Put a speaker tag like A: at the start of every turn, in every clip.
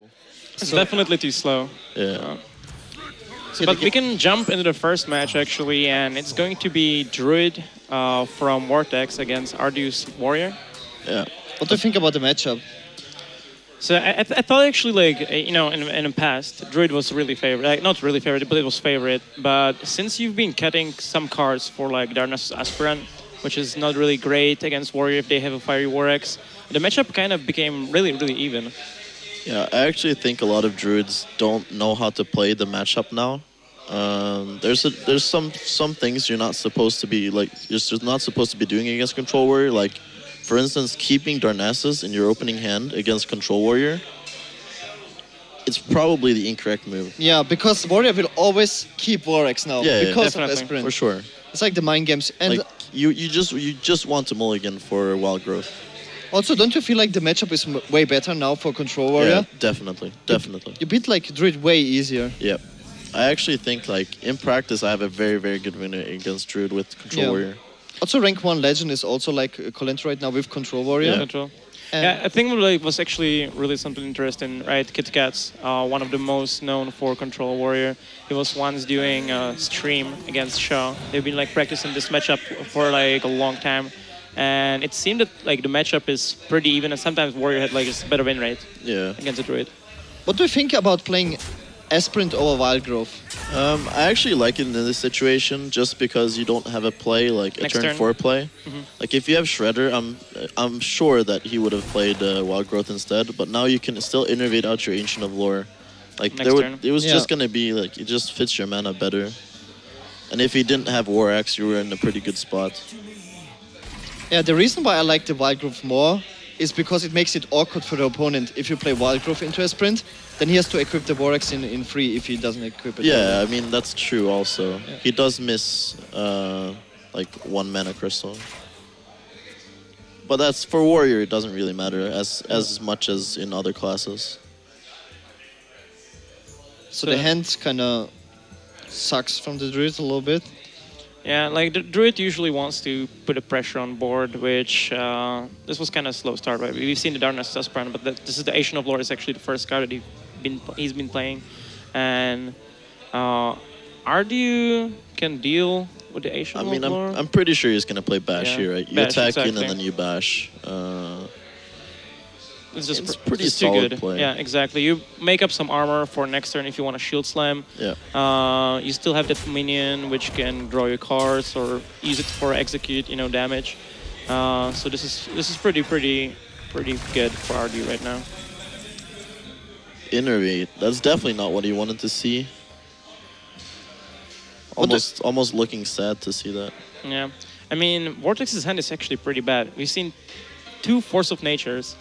A: It's
B: So
A: definitely too slow.
C: Yeah.
A: But we can jump into the first match actually, and it's going to be Druid from Vortex against Arduous Warrior.
C: Yeah.
B: what do you think about the matchup?
A: So I thought actually in the past Druid was really favorite, like not really favorite, but it was favorite. But since you've been cutting some cards for like Darnassus Aspirant, which is not really great against Warrior if they have a Fiery War Axe, the matchup kind of became really even.
C: Yeah, I actually think a lot of druids don't know how to play the matchup now. There's some things you're not supposed to be like you're just not supposed to be doing against Control Warrior. Like, for instance, keeping Darnassus in your opening hand against Control Warrior. It's probably the incorrect move.
B: Yeah, because Warrior will always keep Vorax now
C: Yeah,
B: because of
A: definitely.
B: Aspirant.
C: For sure.
B: It's like the mind games. And
C: Like you just want to mulligan for Wild Growth.
B: also, don't you feel like the matchup is way better now for Control Warrior?
C: Yeah, definitely.
B: You beat like Druid way easier.
C: Yeah. I actually think like in practice I have a very good winner against Druid with Control
B: Yeah.
C: Warrior.
B: Also, rank 1 Legend is also like a Colent right now with Control Warrior.
A: Control.
B: And
A: Yeah, I think what like, was actually really something interesting, right? KitKats, one of the most known for Control Warrior. He was once doing a stream against Shaw. They've been like practicing this matchup for like a long time. And it seemed that like the matchup is pretty even, and sometimes Warrior had like a better win rate
C: Yeah.
A: against the Druid.
B: What do you think about playing Aspirant over Wild Growth?
C: I actually like it in this situation just because you don't have a play like a
A: Next
C: turn
A: turn.
C: 4 play. Like if you have Shredder, I'm sure that he would have played Wild Growth instead. But now you can still innervate out your Ancient of Lore. Like
A: Next turn.
C: it was
B: Yeah.
C: just gonna be like it just fits your mana better. And if he didn't have War Axe, you were in a pretty good spot.
B: Yeah, the reason why I like the Wild Growth more is because it makes it awkward for the opponent. If you play Wild Growth into a sprint, then he has to equip the Vorax in free if he doesn't equip it.
C: Yeah, I mean that's true also. He does miss like 1 mana crystal. But that's for Warrior it doesn't really matter as much as in other classes.
B: So the hand kind of sucks from the Druid a little bit.
A: Yeah, like the Druid usually wants to put a pressure on board, which this was kind of slow start, right? We've seen the Darkness Aspirant, but this is the Ancient of Lore is actually the first card that he's been playing. And Ardu can deal with the Ancient
C: I mean,
A: of Lore.
C: I'm pretty sure he's gonna play Bash
A: Yeah.
C: here, right? You
A: Bash,
C: attack in
A: exactly.
C: and then you bash.
A: It's just
C: it's pretty
A: it's too
C: solid
A: good.
C: play.
A: Yeah, exactly. You make up some armor for next turn if you want to Shield Slam.
C: Yeah.
A: You still have that minion which can draw your cards or use it for execute, damage. So this is pretty good for RD right now.
C: Innervate. That's definitely not what he wanted to see. Almost looking sad to see that.
A: Yeah, I mean Vortex's hand is actually pretty bad. We've seen 2 Force of Natures.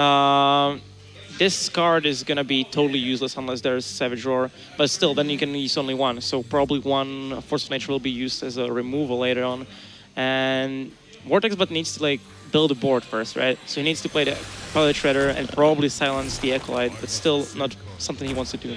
A: This card is gonna be totally useless unless there's Savage Roar, but still, then you can use only 1. So probably 1 Force of Nature will be used as a removal later on. And Vortex but needs to like build a board first, right? So he needs to play the Pilot Shredder and probably silence the Acolyte, but still not something he wants to do.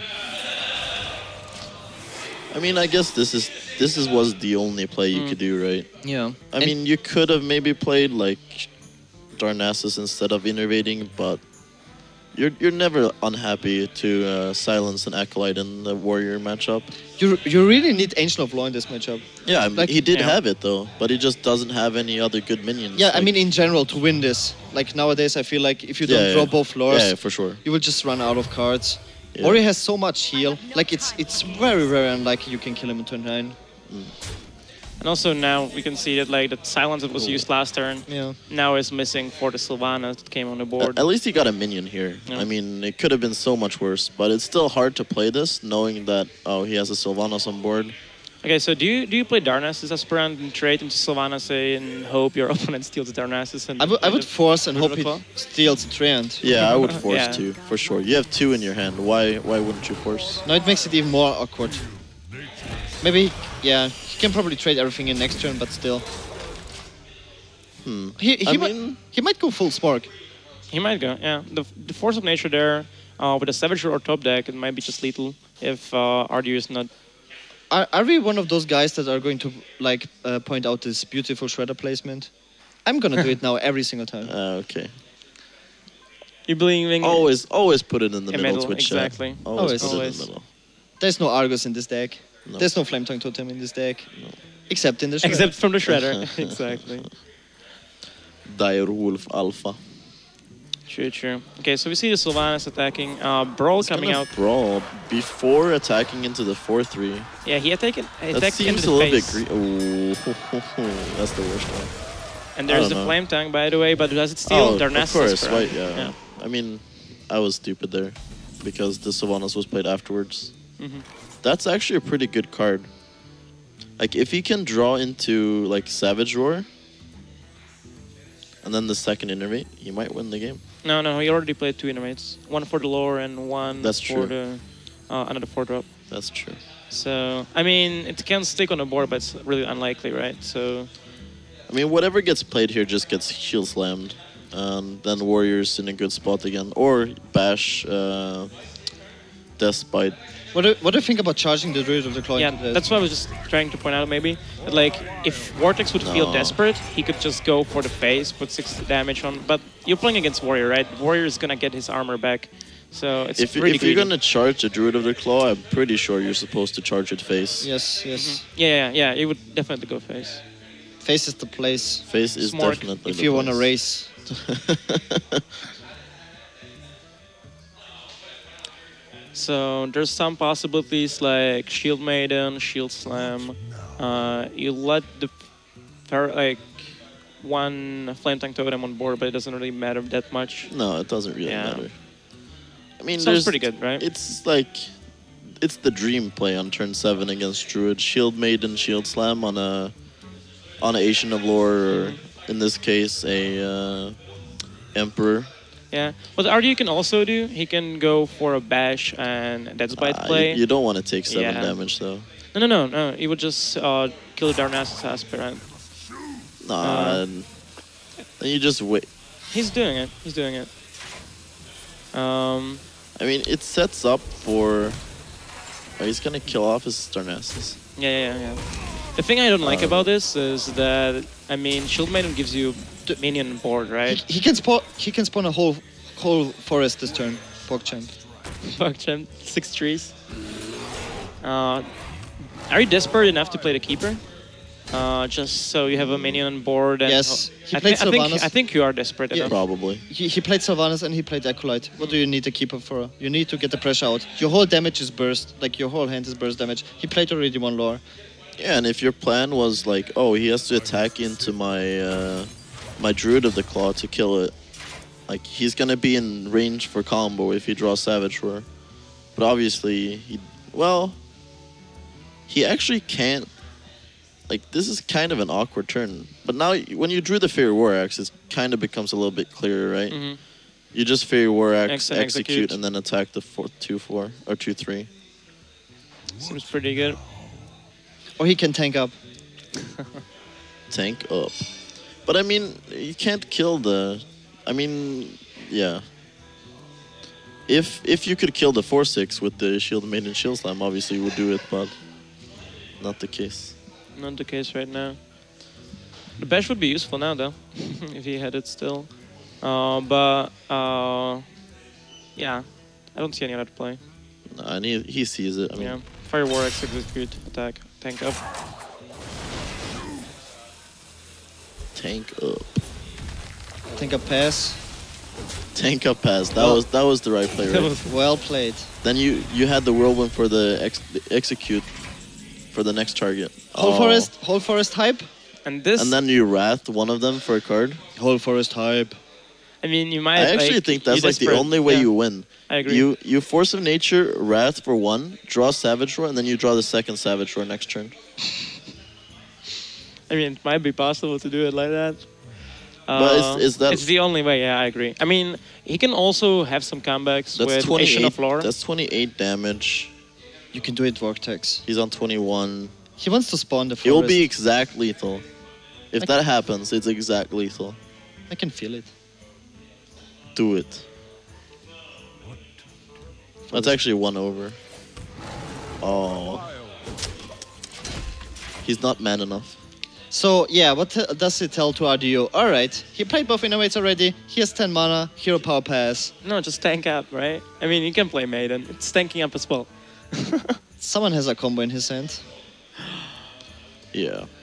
C: I mean, I guess this was the only play you could do, right?
B: Yeah.
C: I mean, you could have maybe played like Darnassus instead of innervating, but you're never unhappy to silence an Acolyte in the Warrior matchup.
B: You really need Ancient of Law in this matchup.
C: Yeah,
B: Like-
C: he did
A: Yeah.
C: have it though, but he just doesn't have any other good minions.
B: Yeah, I
C: Like-
B: mean in general to win this. Like nowadays, I feel like if you don't draw both floors,
C: Yeah, for sure.
B: you will just run out of cards.
C: Yeah.
B: Warrior has so much heal. Like it's very unlikely you can kill him in turn 9.
A: And also now we can see that like the silence that was used last turn
B: Yeah.
A: now is missing for the Sylvanas that came on the board.
C: At least he got a minion here.
A: Yeah.
C: I mean, it could have been so much worse, but it's still hard to play this knowing that he has a Sylvanas on board.
A: Okay, so do you play Darnassus Aspirant and trade into Sylvanas and hope your opponent steals Darnassus? And
B: I would force and
A: Rid of
B: hope
A: the
B: he
A: claw?
B: steals the Treant.
C: Yeah, I would force
A: Yeah.
C: to for sure. You have 2 in your hand. Why wouldn't you force?
B: Now it makes it even more awkward. Maybe, yeah, he can probably trade everything in next turn, but still. He might go full Spark.
A: He might go, yeah. The Force of Nature there, with a Savage or top deck, it might be just lethal if RDU is not...
B: Are we one of those guys that are going to like point out this beautiful Shredder placement? I'm gonna do it now every single time.
C: Okay.
A: You're believing
C: Always put it in the
A: in
C: middle,
A: middle,
C: Twitch
A: exactly.
C: chat. Always put it in
A: Always.
C: the middle.
B: There's no Argus in this deck.
C: No.
B: There's no Flame Tongue Totem in this deck. Except in the Shredder.
A: Except from the shredder. Exactly.
C: Direwolf Alpha.
A: True. Okay, so we see the Sylvanas attacking. Brawl coming out.
C: Brawl before attacking into the 4-3.
A: Yeah, he attacked
C: That
A: into
C: seems
A: the
C: a little bit
A: face.
C: Oh, that's the worst one.
A: And there's the
C: know.
A: Flame Tongue, by the way, but does it steal
C: of
A: Darnassus?
C: course,
A: for-
C: right? Yeah. I mean, I was stupid there because the Sylvanas was played afterwards.
A: Mhm.
C: That's actually a pretty good card. Like if he can draw into like Savage Roar, and then the second innervate, he might win the game.
A: No, he already played 2 innovates. One for the lore and one
C: That's
A: for
C: true.
A: the another 4-drop.
C: That's true.
A: So, I mean, it can stick on the board, but it's really unlikely, right? So,
C: I mean, whatever gets played here just gets shield slammed, and then Warriors in a good spot again, or Bash, Deathbite.
B: What do you think about charging the Druid of the Claw
A: yeah,
B: into the...
A: that's what I was just trying to point out, maybe. That, like, if Vortex would feel
C: No.
A: desperate, he could just go for the face, put 60 damage on. But you're playing against Warrior, right? Warrior is gonna get his armor back. So, it's
C: If
A: really
C: you're gonna charge the Druid of the Claw, I'm pretty sure you're supposed to charge it face.
B: Yes.
A: Yeah, you would definitely go face.
B: Face is the place
C: Face is
A: Smart.
C: definitely
B: if
C: the
B: you want to
C: place.
B: race.
A: So there's some possibilities like Shield Maiden, Shield Slam. You let the one Flame Tank Totem on board, but it doesn't really matter that much.
C: No, it doesn't really
A: Yeah.
C: matter. I mean,
A: Sounds
C: there's
A: pretty good, right?
C: It's like it's the dream play on turn 7 against Druid. Shield Maiden, Shield Slam on a Asian of Lore, or in this case a Emperor.
A: Yeah. What Ardu can also do, he can go for a bash and Death's Bite play.
C: You don't want to take 7
A: Yeah.
C: damage though.
A: No. He would just kill Darnassus Aspirant.
C: Nah, then you just wait.
A: He's doing it.
C: I mean, it sets up for. Oh, he's gonna kill off his Darnassus.
A: Yeah. The thing I don't like about this is that, I mean, Shield Maiden gives you minion board, right?
B: He can spawn a whole forest this turn. PogChamp.
A: PogChamp, 6 trees. Are you desperate enough to play the Keeper? Just so you have a minion on board? And
B: Yes, he
A: I
B: played Sylvanas.
A: I think you are desperate
B: Yeah.
A: enough.
C: Probably.
B: He played Sylvanas and he played Acolyte. What do you need to keep up for? You need to get the pressure out. Your whole damage is burst. Like, your whole hand is burst damage. He played already 1 lore.
C: Yeah, and if your plan was like, oh, he has to attack into my my Druid of the Claw to kill it, like he's gonna be in range for combo if he draws Savage Roar. But obviously, he actually can't. Like, this is kind of an awkward turn. But now, when you drew the Fairy War Axe, it kind of becomes a little bit clearer, right?
A: Mhm.
C: You just Fairy War Axe,
A: Execute.
C: execute, and then attack the 2-4 or 2-3.
A: Seems pretty good.
B: Or he can tank up.
C: Tank up. But I mean, you can't kill the. I mean, yeah. If you could kill the 4-6 with the Shield Maiden Shield Slam, obviously you would do it, but not the case.
A: Not the case right now. The bash would be useful now, though, if he had it still. Yeah, I don't see any other play.
C: Nah, and he sees it. I mean,
A: Yeah, Fire War Axe, execute, attack, tank up.
C: tank up.
B: Tank up pass.
C: Tank up pass. That
B: Well-
C: was the right play,
A: That
C: right?
A: was-
B: Well played.
C: Then you had the whirlwind for the execute for the next target.
B: Whole
C: Oh.
B: forest hype.
A: And this,
C: And then you wrath one of them for a card.
B: Whole forest hype.
A: I mean, you might.
C: I actually
A: like,
C: think that's
A: you
C: like the
A: desperate.
C: only way
A: Yeah,
C: you win.
A: I agree.
C: You Force of Nature, Wrath for 1, draw Savage Roar, and then you draw the second Savage Roar next turn.
A: I mean, it might be possible to do it like that.
C: But is that-
A: It's the only way. Yeah, I agree. I mean, he can also have some comebacks
C: That's
A: with
C: 28.
A: Asian of Lore.
C: That's 28 damage.
B: You can do it, Vortex.
C: He's on 21.
B: He wants to spawn the forest.
C: It will be exact lethal. If that happens, it's exact lethal.
B: I can feel it.
C: Do it. That's actually 1 over. Oh. He's not man enough.
B: So yeah, what does it tell to RDO? All right, he played buff innovates already. He has 10 mana, hero power pass.
A: No, just tank up, right? I mean, you can play Maiden. It's tanking up as well.
B: Someone has a combo in his hand.
C: Yeah.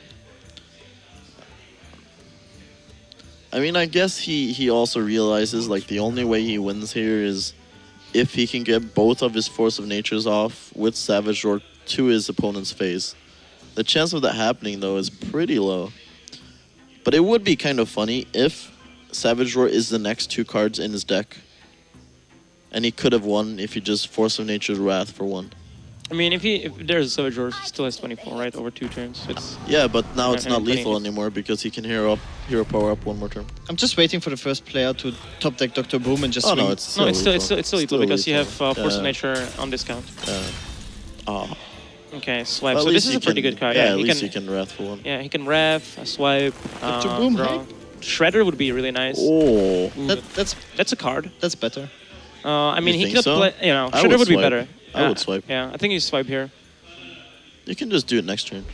C: I mean, I guess he also realizes like the only way he wins here is if he can get both of his Force of Natures off with Savage Roar to his opponent's face. The chance of that happening though is pretty low. But it would be kind of funny if Savage Roar is the next 2 cards in his deck. And he could have won if he just Force of Nature's Wrath for 1.
A: I mean, if there's a Savage Roar, he still has 24, right? Over 2 turns. It's
C: Yeah, but now it's
A: And
C: not lethal
A: 20.
C: anymore because he can hero power up 1 more turn.
B: I'm just waiting for the first player to top deck Dr. Boom and just
C: Oh
B: swing.
C: no, it's
A: no,
C: still
A: it's still lethal because you have Force of Nature on discount.
C: Oh.
A: Okay, swipe.
C: Well,
A: So
C: at
A: this
C: least
A: is
C: you
A: a pretty
C: can-
A: good card.
C: Yeah,
A: Yeah,
C: at
A: he
C: least
A: can.
C: you can Wrath for 1.
A: Yeah, he can rev, swipe,
B: Dr. Boom,
A: draw.
B: hey?
A: Shredder would be really nice.
C: Oh.
A: Ooh, that's a card.
B: That's better.
A: I mean,
C: You
A: he
C: think
A: could
C: so?
A: play. You know,
C: I
A: Shredder
C: would
A: would be
C: swipe.
A: better.
C: I would swipe.
A: Yeah, I think you swipe here.
C: You can just do it next turn.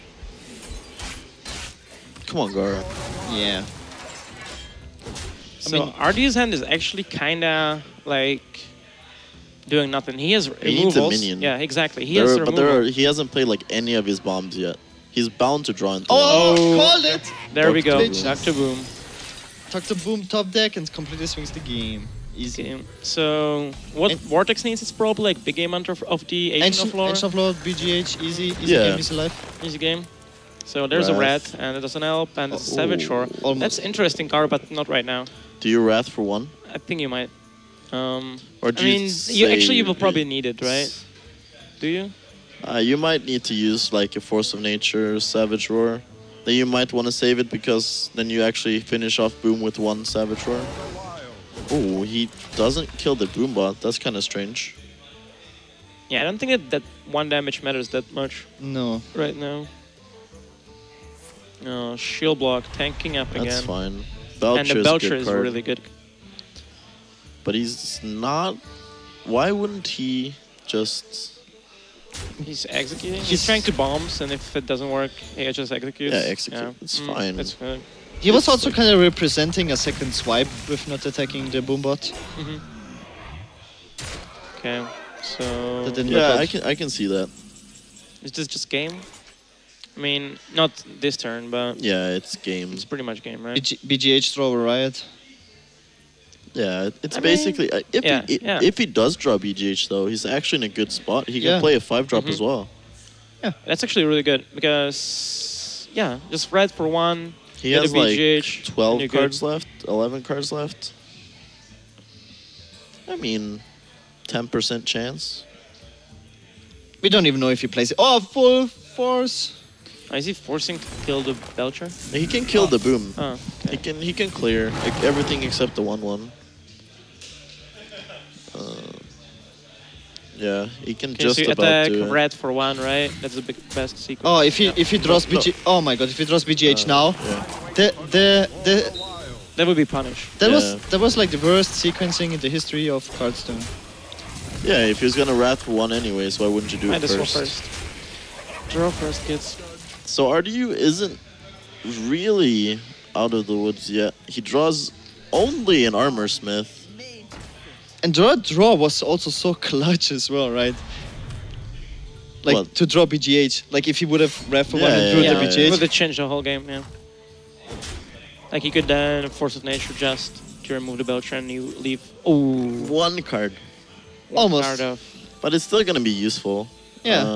C: Come on, Gara.
B: Yeah.
A: So RD's hand is actually kinda like doing nothing. He has
C: He needs a
A: removals.
C: minion.
A: Yeah, exactly. He has removal.
C: he hasn't played like any of his bombs yet. He's bound to draw into
B: Oh,
A: Oh.
B: called it!
A: There we go.
B: Bitches.
A: Dr. Boom.
B: Dr. Boom top deck and completely swings the game. Easy.
A: Okay. So what
B: And-
A: Vortex needs is probably like big game hunter of the Ancient of Lore.
B: Ancient of Lord, BGH, easy
C: Yeah.
B: game, easy life.
A: Easy game. So there's a red,
C: Wrath.
A: and it doesn't help, and it's a
C: Oh,
A: Savage Roar.
B: almost.
A: That's interesting card, but not right now.
C: Do you Wrath for 1?
A: I think you might.
C: Or
A: I
C: do
A: mean, you actually
C: save
A: will probably
C: it?
A: need it, right? Do you?
C: You might need to use like a Force of Nature, Savage Roar. Then you might want to save it because then you actually finish off Boom with 1 Savage Roar. Oh, he doesn't kill the Boom bot. That's kind of strange.
A: Yeah, I don't think that 1 damage matters that much
B: No.
A: right now. No, shield block, tanking up
C: That's
A: again.
C: fine.
A: And
C: Belcher
A: the
C: is a
A: Belcher
C: good
A: is
C: card,
A: really good.
C: but he's not. Why wouldn't he just?
A: He's executing. He's
B: He's-
A: trying to bombs, and if it doesn't work, he just executes.
C: Yeah, execute. It's fine.
A: It's good.
B: He was
C: It's
B: also
C: like-
B: kind of representing a second swipe with not attacking the Boombot.
A: Okay, so
B: That didn't
C: Yeah,
B: work out.
C: I can see that.
A: is this just game? I mean, not this turn, but
C: Yeah, it's
A: it's
C: games.
A: pretty much game, right?
B: BGH draw a riot.
C: Yeah, it's
A: I
C: basically if
A: yeah,
C: he
A: yeah.
C: if he does draw BGH though, he's actually in a good spot. He can
B: Yeah.
C: play a 5-drop
A: Mhm.
C: as well.
A: That's actually really good because yeah, just red for 1.
C: He
A: get a
C: has like
A: BGH, and
C: 12
A: you're
C: cards
A: good.
C: left, 11 cards left. I mean, 10% chance.
B: We don't even know if he plays it. Oh, full force.
A: Is he forcing to kill the Belcher?
C: He can kill the Boom.
A: Oh,
C: He
A: okay.
C: can clear like, everything except the 1/1. Yeah, he can
A: Okay,
C: just
A: so you
C: about
A: attack
C: do it.
A: red for 1, right? That's the best sequence.
B: Oh, if he draws
C: No.
B: BGH. Oh my god, if he draws BGH now,
C: Yeah.
B: the
A: That would be punished.
C: Yeah.
B: that was like the worst sequencing in the history of Hearthstone.
C: Yeah, if he's gonna Wrath for 1 anyways, why wouldn't you do
A: Might
C: it
A: as well
C: first?
A: first. Draw first, kids.
C: So RDU isn't really out of the woods yet. He draws only an Armor Smith.
B: And draw was also so clutch as well, right? Like
C: What?
B: to draw BGH. Like if he would have ref for one
C: Yeah,
B: and drew
C: yeah,
B: the
C: yeah.
B: BGH.
A: Would have changed the whole game, yeah. Like you could then Force of Nature just to remove the Belcher and you leave. Ooh,
C: 1 card.
B: Almost.
A: card of.
C: But it's still gonna be useful.
B: Yeah.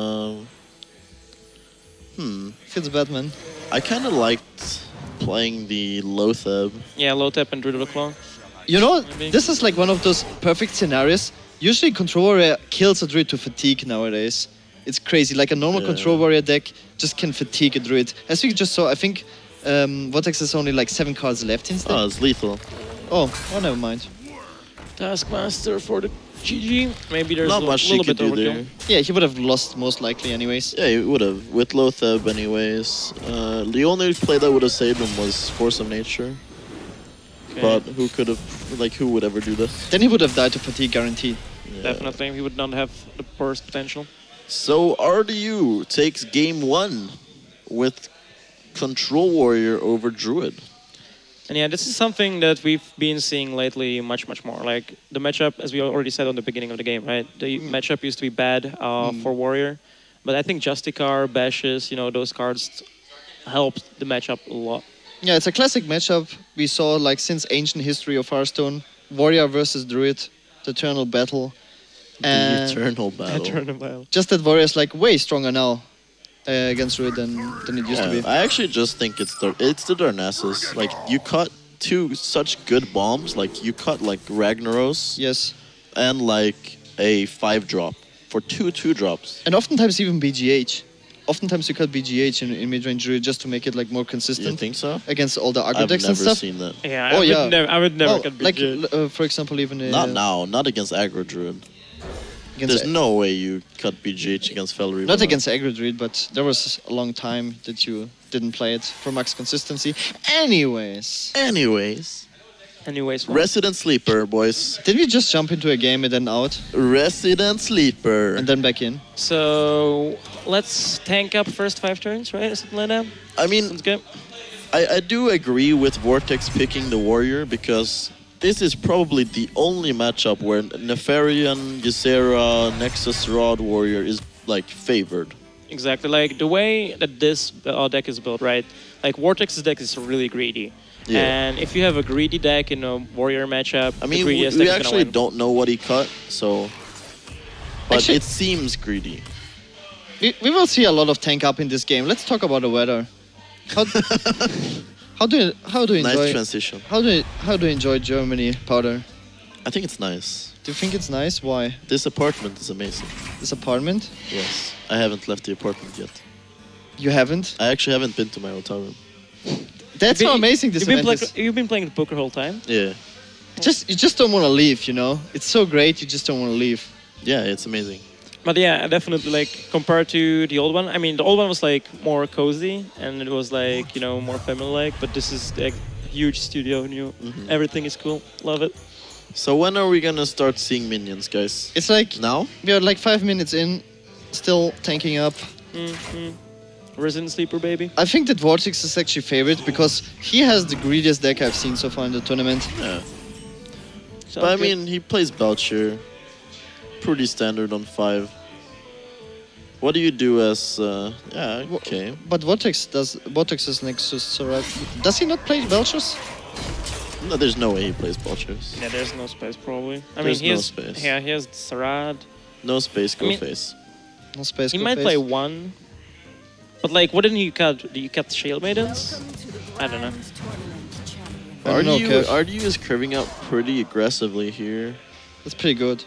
B: Feels bad, man.
C: I kind of liked playing the Lotheb.
A: Yeah, low tap and Druid of the Claw.
B: You know,
A: Maybe.
B: this is like one of those perfect scenarios. Usually Control Warrior kills a druid to fatigue nowadays. It's crazy. Like a normal
C: Yeah.
B: Control Warrior deck just can fatigue a druid. As we just saw, I think Vortex has only like 7 cards left instead.
C: Oh, it's lethal.
B: Oh, never mind.
A: Taskmaster for the GG. Maybe there's
C: Not
A: a
C: much
A: little
C: you
A: bit
C: could do
A: overkill.
C: there.
B: Yeah, he would have lost most likely anyways.
C: Yeah, he would have. With Lotheb anyways. The only play that would have saved him was Force of Nature.
A: Okay.
C: But who could have, like, who would ever do this?
B: Then he would have died to fatigue guaranteed.
C: Yeah.
A: Definitely, he would not have the burst potential.
C: So RDU takes game 1 with Control Warrior over Druid.
A: And yeah, this is something that we've been seeing lately much more. Like the matchup, as we already said on the beginning of the game, right? The matchup used to be bad for Warrior, but I think Justicar, Bashes, those cards helped the matchup a lot.
B: Yeah, it's a classic matchup we saw like since ancient history of Hearthstone. Warrior versus Druid, the eternal battle.
C: The eternal battle.
A: Eternal battle.
B: Just that Warrior is like way stronger now against Druid than it used to be.
C: I actually just think it's the Darnassus. Like you cut two such good bombs. Like you cut like Ragnaros
B: Yes.
C: and like a 5-drop for two 2-drops.
B: And oftentimes even BGH. Oftentimes you cut BGH in mid-range Druid just to make it like more
C: You
B: consistent
C: think so?
B: against all the aggro
C: I've
B: decks and
C: never
B: stuff.
C: seen that.
A: Yeah,
B: Oh, yeah.
A: I would never
B: Oh,
A: get
B: like
A: BG.
B: for example, even
C: Not now. Not against aggro Druid.
B: against
C: There's no way you cut BGH against Felry.
B: not against aggro Druid, but there was a long time that you didn't play it for max consistency. Anyways,
A: Anyways,
C: Resident Sleeper, boys.
B: did we just jump into a game and then out
C: Resident Sleeper.
B: and then back in?
A: so let's tank up first 5 turns, right? Or something like that.
C: I mean,
A: Sounds good.
C: I do agree with Vortex picking the Warrior because this is probably the only matchup where Nefarian, Ysera, Nexus Rod Warrior is like favored.
A: Exactly. Like the way that this deck is built, right? Like Vortex's deck is really greedy.
C: Yeah.
A: And if you have a greedy deck in a Warrior matchup,
C: I
A: the
C: mean,
A: greediest
C: we
A: deck is gonna
C: actually
A: win.
C: don't know what he cut, so. But
B: Actually-
C: it seems greedy.
B: We will see a lot of tank up in this game. Let's talk about the weather. How, how do you
C: Nice
B: enjoy
C: transition.
B: how do you enjoy Germany, Powder?
C: I think it's nice.
B: Do you think it's nice? Why?
C: This apartment is amazing.
B: This apartment?
C: Yes. I haven't left the apartment yet.
B: You haven't?
C: I actually haven't been to my hotel room.
B: That's how amazing this event is.
A: You've been playing the poker whole time?
C: Yeah.
B: You just don't want to leave, you know? It's so great, you just don't want to leave.
C: Yeah, it's amazing.
A: But yeah, definitely like compared to the old one. I mean, the old one was like more cozy and it was like, more family-like. But this is like huge studio, new. Everything is cool. Love it.
C: So when are we gonna start seeing minions, guys?
B: It's like
C: Now?
B: we are like 5 minutes in, still tanking up.
A: Resident Sleeper, baby.
B: I think that Vortex is actually favorite because he has the greediest deck I've seen so far in the tournament.
C: Yeah.
A: Sounds
C: But I
A: good.
C: mean, he plays Belcher. Pretty standard on 5. What do you do as... yeah, okay.
B: But Vortex is Nexus, so right? Does he not play Belchers?
C: No, there's no way he plays Belchers.
A: Yeah, there's no space probably. I
C: There's
A: mean, he
C: no
A: has,
C: space.
A: Yeah, he has Sarad.
C: No space, go
A: mean-
C: face.
B: No space.
A: He
B: go
A: might
B: face.
A: play one. But like, what didn't you cut? Did you cut Shield Maidens? I don't know.
B: I don't know, Kev.
C: RDU is curving out pretty aggressively here.
B: That's pretty good.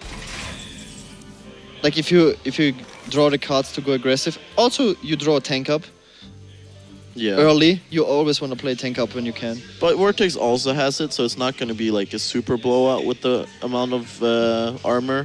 B: Like if you draw the cards to go aggressive, also you draw a tank up
C: Yeah.
B: early. You always want to play tank up when you can.
C: But Vortex also has it, so it's not going to be like a super blowout with the amount of armor.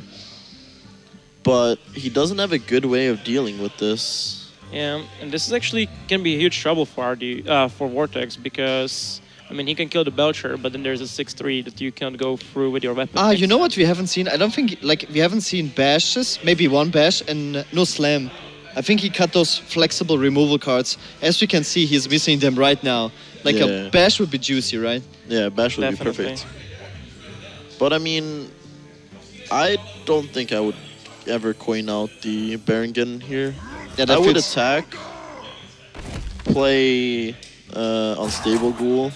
C: But he doesn't have a good way of dealing with this.
A: Yeah, and this is actually can be a huge trouble for for Vortex because I mean he can kill the Belcher, but then there's a 6/3 that you can't go through with your weapon.
B: Ah, you know what we haven't seen? I don't think we haven't seen bashes. Maybe one bash and no slam. I think he cut those flexible removal cards. As we can see, he's missing them right now. Like
C: Yeah.
B: a bash would be juicy, right?
C: Yeah, Bash would
A: Definitely.
C: be perfect. But I mean, I don't think I would ever coin out the Berengen here.
B: Yeah,
C: I
B: that
C: would
B: fits.
C: attack, play Unstable Ghoul.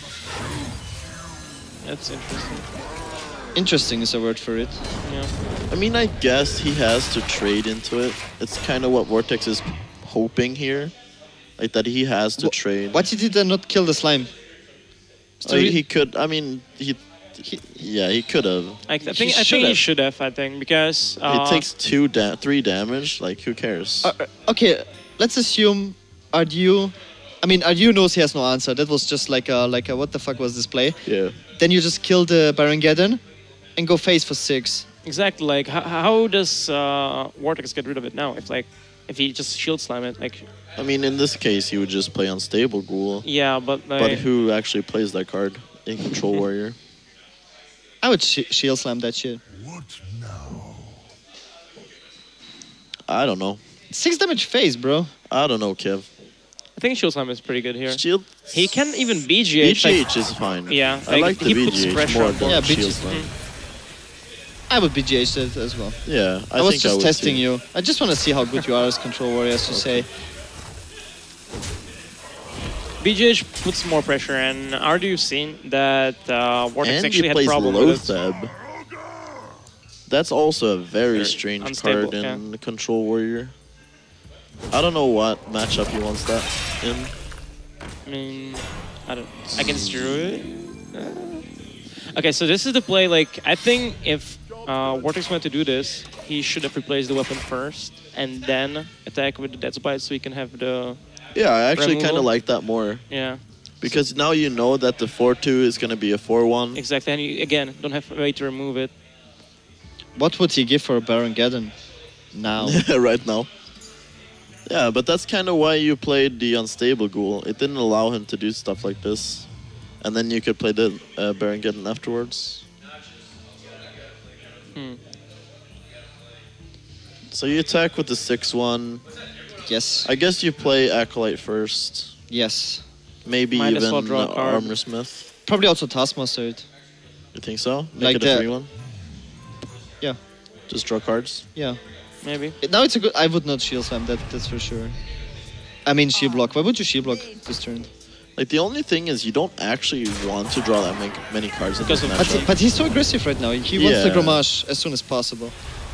A: That's interesting.
B: Interesting is a word for it.
A: Yeah.
C: I mean, I guess he has to trade into it. It's kind of what Vortex is hoping here. Like that he has to trade.
B: Why did he then not kill the slime?
C: He could, I mean, yeah, he could have.
A: I think he
B: should've.
A: should have. I think because
C: It takes 3 damage, like who cares?
B: Okay, let's assume Ardu. I mean, Ardu knows he has no answer. That was just like a what the fuck was this play?
C: Yeah.
B: Then you just kill the Baron and go face for 6.
A: exactly like how does Vortex get rid of it now? If he just shield slam it, like
C: I mean, in this case, he would just play Unstable Ghoul.
A: yeah, but like,
C: But who actually plays that card in Control Warrior?
B: I would shield slam that shit.
C: I don't know.
B: 6 damage phase, bro.
C: I don't know, Kev.
A: I think Shield Slam is pretty good here.
C: Shield.
A: He can even BGH.
C: BGH is fine.
A: Yeah,
C: I like the
A: he puts
C: BGH
A: pressure
C: more
A: on
C: than
B: Yeah,
C: Shield
B: BGH.
C: Slam.
B: I would BGH it as well.
C: Yeah,
B: I was
C: think
B: just
C: would
B: testing
C: too.
B: you. I just want to see how good you are as control warrior, as you say.
A: BGH puts more pressure, and already you've seen that Vortex
C: And
A: actually
C: he
A: had
C: plays
A: problem with it.
C: Lotheb. That's also a very
A: Very
C: strange
A: unstable,
C: card in Control Warrior. I don't know what matchup he wants that in.
A: I mean, I don't. Against Druid. Okay, so this is the play. Like, I think if Vortex wanted to do this, he should have replaced the weapon first and then attack with the Death's Bite, so he can have the
C: Yeah, I actually kind
A: Removal.
C: of like that more.
A: yeah.
C: Because now you know that the 4-2 is going to be a 4-1.
A: Exactly, and you again don't have a way to remove it.
B: What would he give for a Baron Geddon now?
C: right now. Yeah, but that's kind of why you played the Unstable Ghoul. It didn't allow him to do stuff like this. And then you could play the Baron Geddon afterwards. So you attack with the 6-1.
B: Yes.
C: I guess you play Acolyte first.
B: Yes.
C: Maybe
A: Might as
C: even
A: well draw a card.
C: Armor Smith.
B: Probably also Taskmaster it.
C: You think so? Make
B: Like
C: it a
B: the-
C: 3-1?
B: Yeah.
C: Just draw cards?
B: Yeah.
A: Maybe.
B: Now it's a good. I would not shield slam. That's for sure. I mean shield block. Why would you shield block this turn?
C: Like, the only thing is you don't actually want to draw that many cards in this
A: Because of-
C: matchup.
B: But he's so aggressive right now. He wants the
C: Yeah.
B: Gromage as soon as possible.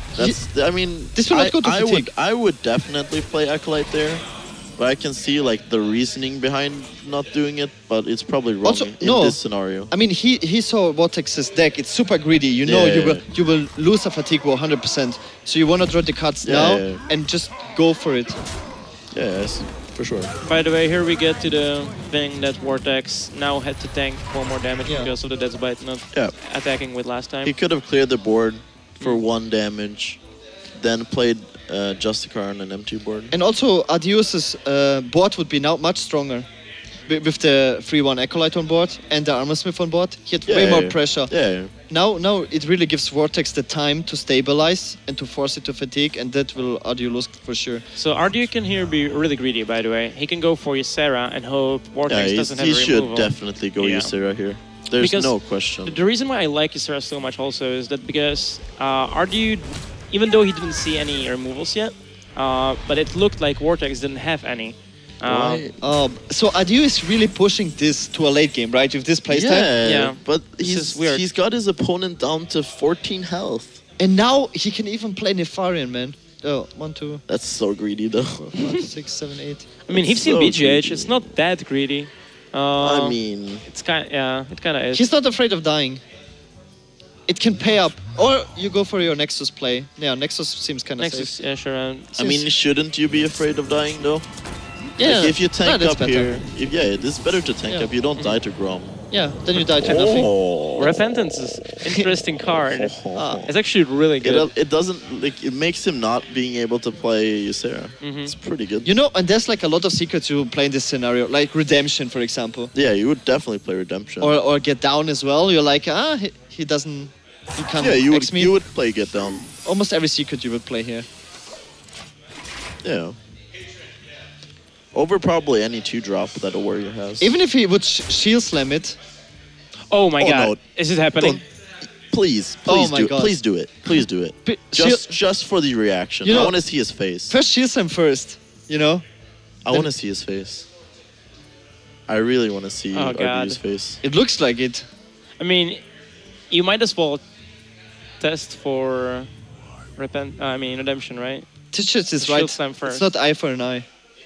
C: I mean,
B: This will not go to fatigue.
C: I would definitely play Acolyte there, but I can see like the reasoning behind not doing it, but it's probably wrong
B: Also,
C: in
B: no.
C: this scenario.
B: I mean, he saw Vortex's deck. It's super greedy. You know
C: Yeah,
B: you will lose a fatigue roll 100%. So you want to draw the cards
C: Yeah,
B: now
C: yeah.
B: and just go for it.
C: Yes, for sure.
A: By the way, here we get to the thing that Vortex now had to tank for more damage
B: Yeah.
A: because of the Death's Bite not
C: Yeah,
A: attacking with last time.
C: he could have cleared the board for 1 damage, then played Justicar on an empty board.
B: And also, Adios's board would be now much stronger. With the 3-1 Acolyte on board and the Armor Smith on board. He had way more pressure.
C: Yeah,
B: Now it really gives Vortex the time to stabilize and to force it to fatigue, and that will Adio lose for sure.
A: So Ardu can here be really greedy, by the way. He can go for Ysera and hope Vortex
C: yeah,
A: doesn't have
C: he
A: a
C: should
A: removal.
C: definitely go
A: Yeah.
C: Ysera here. There's
A: Because
C: no question.
A: The reason why I like Ysera so much also is that because Ardu, even though he didn't see any removals yet, but it looked like Vortex didn't have any.
C: Why?
B: So Adio is really pushing this to a late game, right? With this playstyle.
A: Yeah.
C: but
A: This
C: he's
A: is weird.
C: he's got his opponent down to 14 health.
B: And now he can even play Nefarian, man. Oh, 1, 2,
C: That's so greedy, though.
B: 4, 5, 6, 7, 8.
A: I mean, he's
C: It's
A: seen
C: so
A: BGH.
C: greedy.
A: It's not that greedy.
C: I mean,
A: It's kind. Yeah, it kind of is.
B: He's not afraid of dying. It can pay up. Or you go for your Nexus play. Yeah, Nexus seems kind of safe.
A: Nexus, yeah, sure.
C: I mean, shouldn't you be afraid of dying, though?
B: Yeah,
C: Like, if you tank
B: that's
C: up
B: better.
C: here, it is better to tank
B: Yeah.
C: up. You don't die to Grom.
B: Yeah, then you die to nothing.
C: Oh.
A: Repentance is interesting card.
B: Ah.
A: It's actually really good.
C: It doesn't like it makes him not being able to play Ysera. It's pretty good.
B: You know, and there's like a lot of secrets you play in this scenario, like Redemption, for example.
C: Yeah, you would definitely play Redemption.
B: Or Get Down as well. You're like, he doesn't, he can't
C: yeah, you
B: X me.
C: would play Get Down.
B: Almost every secret you would play here.
C: Yeah. Over probably any 2-drop that a warrior has.
B: Even if he would shield slam it,
A: Oh my
C: Oh,
A: god.
C: no.
A: Is it happening?
C: Don't- please
B: Oh my
C: do
B: God.
C: it. Please do it. Please do it. Just for the reaction.
B: You know-
C: I want to see his face.
B: first shield slam first, you know?
C: I want to see his face. I really want to see
A: Oh, God.
C: Ardu's face.
B: It looks like it.
A: I mean, you might as well test for redemption, right?
B: Tichets is
A: Shield
B: right.
A: slam first.
B: It's not eye for an eye.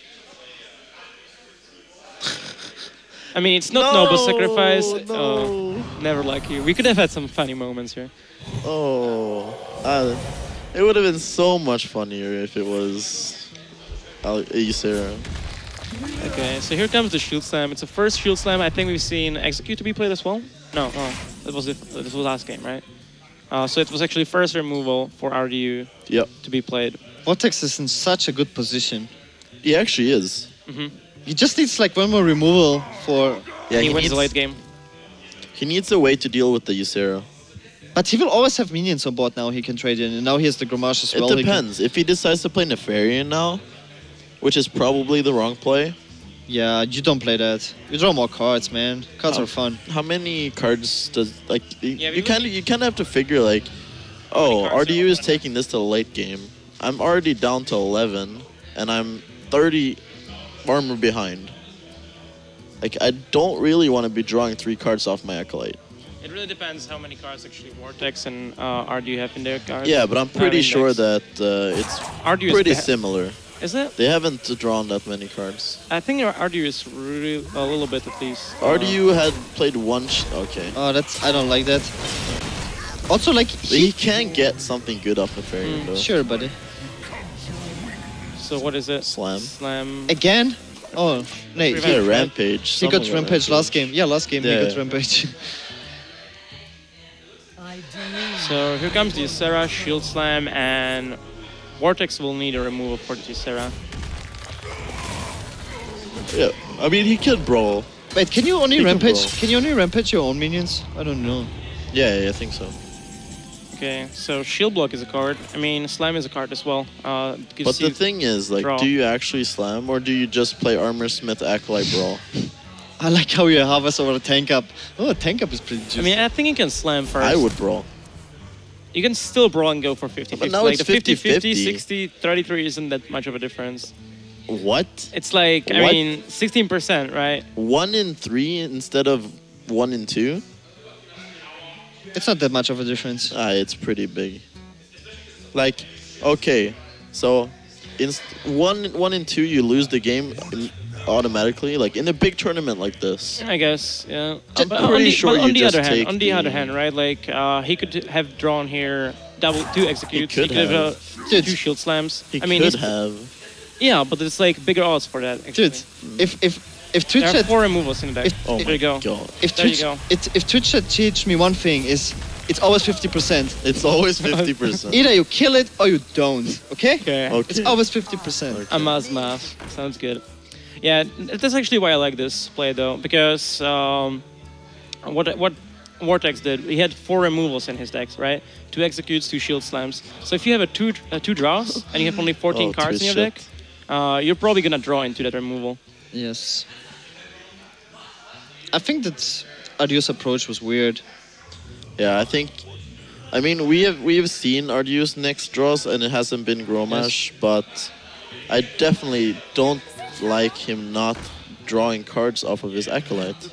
A: I mean, it's not noble sacrifice.
C: No.
A: Oh, never like you. We could have had some funny moments here.
C: Oh, it would have been so much funnier if it was Ysera.
A: Okay, so here comes the shield slam. It's the first shield slam I think we've seen Execute to be played as well. No, that was this was last game, right? So it was actually first removal for RDU
C: Yep,
A: to be played.
B: Vortex is in such a good position.
C: he actually is.
B: He just needs like one more removal for...
C: Yeah,
A: he
C: he
A: wins
C: needs,
A: the late game.
C: he needs a way to deal with the Ysera.
B: But he will always have minions on board now he can trade in. And now he has the Gromage as
C: It
B: well. he can-
C: depends. If he decides to play Nefarian now, which is probably the wrong play,
B: Yeah, you don't play that. You draw more cards, man. Cards
C: Oh.
B: are fun.
C: How many cards does like
A: Yeah,
C: you kind of have to figure like, oh,
A: cards
C: RDU
A: are
C: is
A: open?
C: taking this to the late game. I'm already down to 11, and I'm 30 armor behind. Like I don't really want to be drawing 3 cards off my Acolyte.
A: It really depends how many cards actually Vortex and RDU have in their cards.
C: Yeah, but I'm pretty sure
A: index.
C: that it's
A: RDU
C: pretty
A: is
C: similar.
A: Is it?
C: They haven't drawn that many cards.
A: I think RDU is really a little bit at least.
C: RDU had played one. Okay.
B: Oh, that's I don't like that. Also, like
C: He can get something good off the fairy though.
B: sure, buddy.
A: So what is it?
C: Slam.
A: Slam.
B: Again? Oh, no.
C: He had a rampage.
B: He got
C: Someone
B: rampage last game. Yeah, last game he
C: Yeah.
B: got rampage.
A: So here comes the Ysera, Shield Slam, and Vortex will need a removal for the Ysera.
C: Yeah. I mean, he could brawl.
B: Wait, can you only
C: He can
B: rampage?
C: brawl.
B: Can you only rampage your own minions? I don't know.
C: Yeah, I think so.
A: Okay, so Shield Block is a card. I mean, Slam is a card as well.
C: But the thing is, like,
A: draw.
C: do you actually slam or do you just play Armor Smith Acolyte Brawl?
B: I like how you harvest over a tank up. Oh, a tank up is pretty juicy.
A: I mean, I think you can Slam first.
C: I would brawl.
A: You can still brawl and go for 50-50.
C: But now
A: like
C: it's
A: the 50-50,
C: 50-50.
A: 60-33 isn't that much of a difference.
C: What?
A: It's like, I
C: What?
A: mean, 16%, right?
C: 1 in 3 instead of 1 in 2?
B: It's not that much of a difference.
C: It's pretty big. Like, okay, so in 1 in 2 you lose the game automatically. Like in a big tournament like this.
A: I guess, yeah.
C: I'm
A: But
C: pretty sure
A: but on
C: you
A: the
C: just
A: other hand,
C: take
A: on the other
C: the-
A: hand, right? Like he could have drawn here two executes.
C: He could have.
B: Dude.
A: 2 shield slams.
C: He
A: I mean,
C: could
A: he's-
C: have.
A: yeah, but it's like bigger odds for that. Actually.
B: Dude, if Twitch
A: there are
B: had
A: 4 removals in the deck.
B: If-
C: Oh
A: there
C: my
A: you go.
C: god.
B: if
A: there you
B: Twitch
A: go.
B: if Twitch had teach me one thing is it's always 50%.
C: It's always 50%.
B: Either you kill it or you don't. Okay?
A: Okay.
C: Okay.
B: It's always 50%.
A: Amaz math. Sounds good. Yeah, that's actually why I like this play though, because what Vortex did, he had 4 removals in his decks, right? 2 executes, 2 shield slams. So if you have two draws and you have only 14
C: Oh,
A: cards in your
C: Twitch
A: deck, you're probably gonna draw into that removal.
B: Yes. I think that Adios approach was weird.
C: Yeah, I mean we have seen Ardu's next draws and it hasn't been Gromash, but I definitely don't like him not drawing cards off of his Acolyte.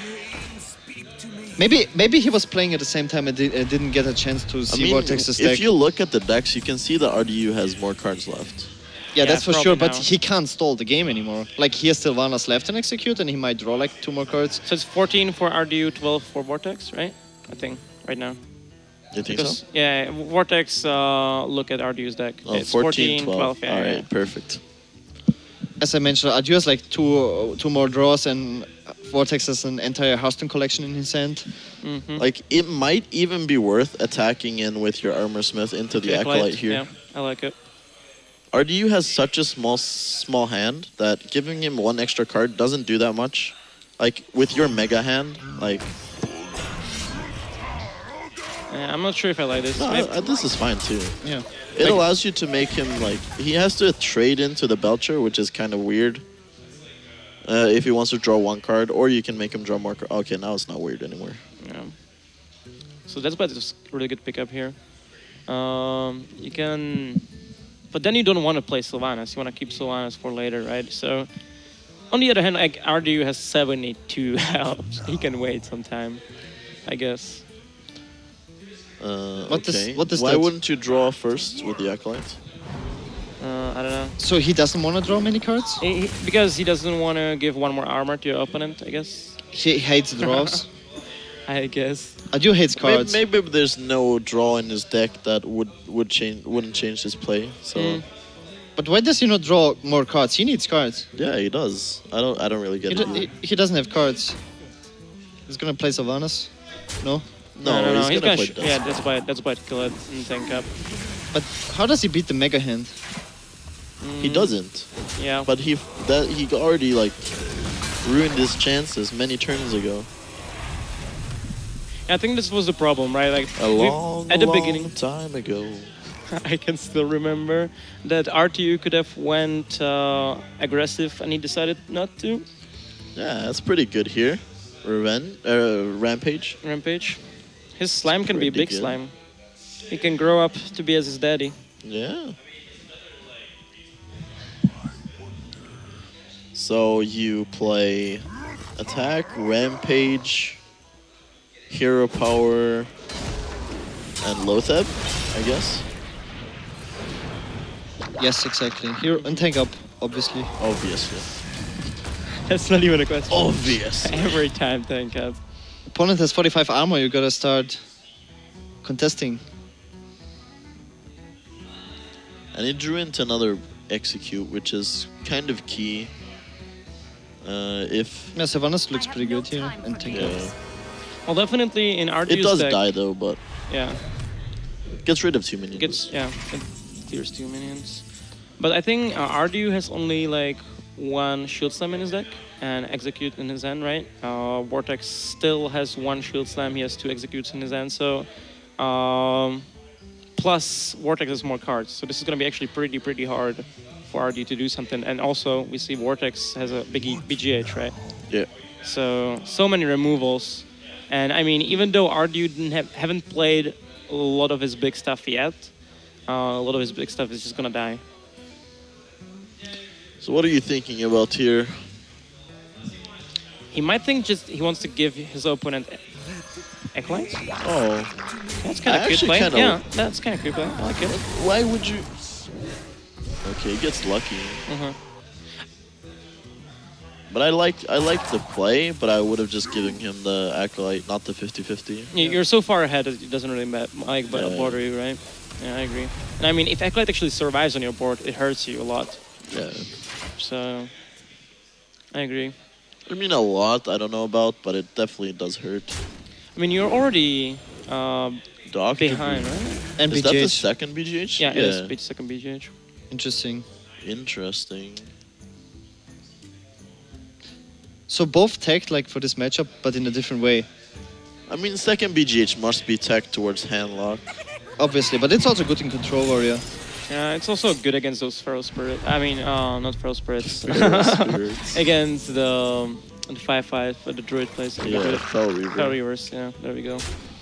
B: Maybe he was playing at the same time and didn't get a chance to
C: I
B: see
C: mean,
B: Vortex's deck.
C: if you look at the decks, you can see that RDU has more cards left.
B: Yeah, that's for
A: probably
B: sure, but
A: now.
B: he can't stall the game anymore. Like, he has Sylvanas left and execute, and he might draw like 2 more cards.
A: So it's 14 for RDU, 12 for Vortex, right? I think right now.
C: You think
A: Because
C: so?
A: yeah, Vortex look at RDU's deck.
C: Oh,
A: It's
C: 14, 12.
A: yeah,
C: All
A: yeah.
C: right, perfect.
B: As I mentioned, Adieu has like two more draws, and Vortex has an entire Hearthstone collection in his hand.
A: Mm-hmm.
C: Like, it might even be worth attacking in with your Armor Smith into the Acolyte here.
A: Yeah, I like it.
C: RDU has such a small hand that giving him 1 extra card doesn't do that much. Like, with your mega hand, like...
A: Yeah, I'm not sure if I like this.
C: No,
A: Maybe-
C: this is fine too.
B: Yeah.
C: It
B: Like-
C: allows you to make him, like... He has to trade into the Belcher, which is kind of weird. If he wants to draw 1 card, or you can make him draw more cards. Okay, now it's not weird anymore.
A: Yeah. So that's why it's a really good pickup here. You can, but then you don't want to play Sylvanas. You want to keep Sylvanas for later, right? So, on the other hand, like RDU has 72 health. He can wait some time, I guess.
B: What does-
C: Okay.
B: what does
C: Why
B: that-
C: wouldn't you draw first with the Acolyte?
A: I don't know.
B: So he doesn't want to draw many cards?
A: Because he doesn't want to give 1 more armor to your opponent, I guess.
B: He hates draws.
A: I guess.
B: Adieu hates cards.
C: Maybe there's no draw in his deck that wouldn't change his play. So
B: But why does he not draw more cards? He needs cards.
C: yeah, he does. I don't really get
B: He,
C: it.
B: do- he doesn't have cards. He's gonna play Sylvanas? No?
C: No, he's gonna play
A: sh-
C: Dusk.
A: yeah, that's why kill it and tank up.
B: But how does he beat the Mega Hand?
C: He doesn't.
A: Yeah.
C: But he already like ruined his chances many turns ago.
A: I think this was the problem, right? Like
C: A long
A: at the beginning.
C: time ago.
A: I can still remember that RTU could have went aggressive and he decided not to.
C: Yeah, that's pretty good here. Rampage.
A: Rampage. His slime can be a
C: pretty
A: big
C: good.
A: slime. He can grow up to be as his daddy.
C: Yeah. So you play attack, rampage, hero power, and Lotheb, I guess.
B: Yes, exactly. Here and tank up, obviously.
C: Obviously.
A: That's not even a question.
C: Obviously.
A: Every time tank up.
B: Opponent has 45 armor. You gotta start contesting.
C: And he drew into another execute, which is kind of key. If
B: Yeah, Sylvanas looks pretty good here and tank up.
C: yeah.
A: Well, definitely in RTU's
C: It does
A: deck,
C: die though, but
A: Yeah,
C: gets rid of 2 minions.
A: it clears 2 minions. But I think RDU has only like 1 shield slam in his deck and execute in his hand, right? Vortex still has 1 shield slam. He has 2 executes in his hand. So plus Vortex has more cards. So this is gonna be actually pretty hard for RDU to do something. And also we see Vortex has a big BGH, right?
C: Yeah.
A: So many removals. And I mean, even though RDU haven't played a lot of his big stuff yet, a lot of his big stuff is just gonna die.
C: So what are you thinking about here?
A: He might think he wants to give his opponent Acolytes.
C: Oh,
A: That's kind
C: I
A: of good
C: actually
A: play.
C: kinda-
A: Yeah, that's kind of good play. I like it.
C: why would you? Okay, he gets lucky.
A: Uh-huh.
C: But I like the play, but I would have just given him the acolyte, not the 50-50.
A: You're so far ahead, it doesn't really
C: Yeah.
A: bother you, right? Yeah, I agree. And I mean, if Acolyte actually survives on your board, it hurts you a lot.
C: Yeah.
A: So, I agree.
C: I mean, a lot I don't know about, but it definitely does hurt.
A: I mean, you're already
C: Doctor
A: behind,
C: Boom.
A: right?
B: And
C: Is that the
B: BGH.
C: second BGH?
A: Yeah, it is second BGH.
B: Interesting.
C: Interesting.
B: So both tagged like for this matchup, but in a different way,
C: I mean, second BGH must be tacked towards handlock.
B: obviously. But it's also good in Control Warrior.
A: Yeah, it's also good against those Feral Spirits. I mean, not Feral Spirits.
C: Feral Spirits.
A: Against the 5/5 the Druid plays.
C: Yeah, Fel Reaver.
A: Fel Reavers, yeah, there we go.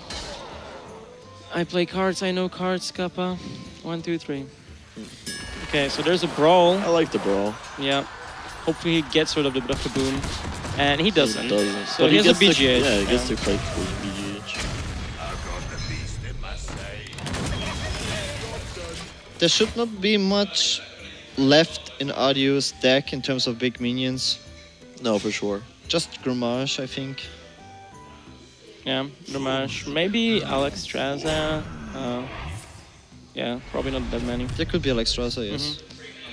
A: I play cards, I know cards, Kappa. 1, 2, 3. Okay, so there's a brawl.
C: I like the brawl.
A: Yeah. Hopefully he gets rid of the Dr. Boom. And he doesn't.
C: He doesn't.
A: So
C: But
A: he has a
C: gets to-
A: BGH.
C: yeah, he gets to play clean BGH.
B: There should not be much left in Ardu's deck in terms of big minions.
C: No, for sure.
B: Just Grimmage, I think.
A: Yeah, Dramash. Maybe Alex Straza. Yeah, probably not that many.
B: There could be Alexstrasza, yes.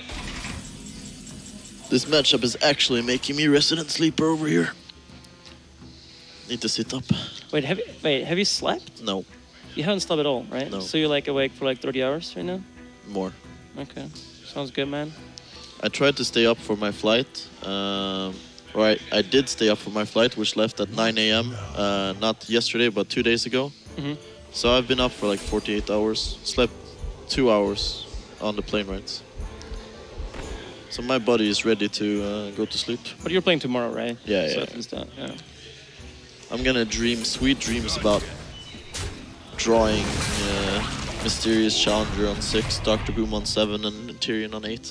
C: This matchup is actually making me resident sleeper over here. Need to sit up.
A: Wait, have you slept?
C: No,
A: You haven't slept at all, right?
C: No.
A: So you're like awake for like 30 hours right now?
C: more.
A: Okay. Sounds good, man.
C: I tried to stay up for my flight. I did stay up for my flight, which left at 9 a.m. Not yesterday, but 2 days ago.
A: Mhm.
C: So I've been up for like 48 hours. Slept 2 hours on the plane rides. So my body is ready to go to sleep.
A: But you're playing tomorrow, right?
C: Yeah,
A: So
C: yeah.
A: at least that, yeah.
C: I'm gonna dream sweet dreams about drawing Mysterious Challenger on 6, Dr. Boom on 7, and Tyrion on 8.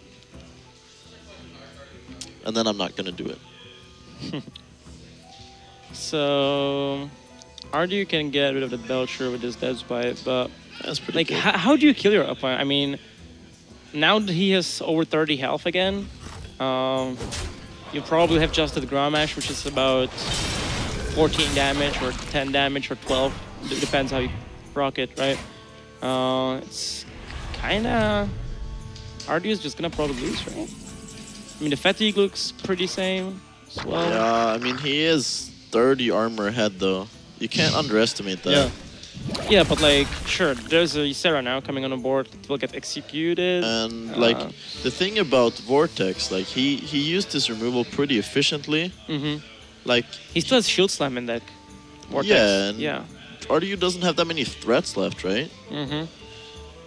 C: And then I'm not gonna do it.
A: So, Ardu can get rid of the Belcher with his Death Bite, but
C: That's pretty
A: like,
C: good.
A: how do you kill your opponent? I mean, now that he has over 30 health again, you probably have just the Grommash, which is about 14 damage or 10 damage or 12. It depends how you rock it, right? It's kind of... Ardu is just gonna probably lose, right? I mean, the fatigue looks pretty same as well.
C: Yeah, I mean, he is 30 armor ahead, though. You can't underestimate that.
B: Yeah.
A: Yeah, but like, sure, there's a Ysera now coming on the board that will get executed.
C: And, like, the thing about Vortex, like, he used his removal pretty efficiently. Like,
A: He still has Shield Slam in deck. Vortex.
C: Yeah, and-
A: Yeah.
C: RDU doesn't have that many threats left, right?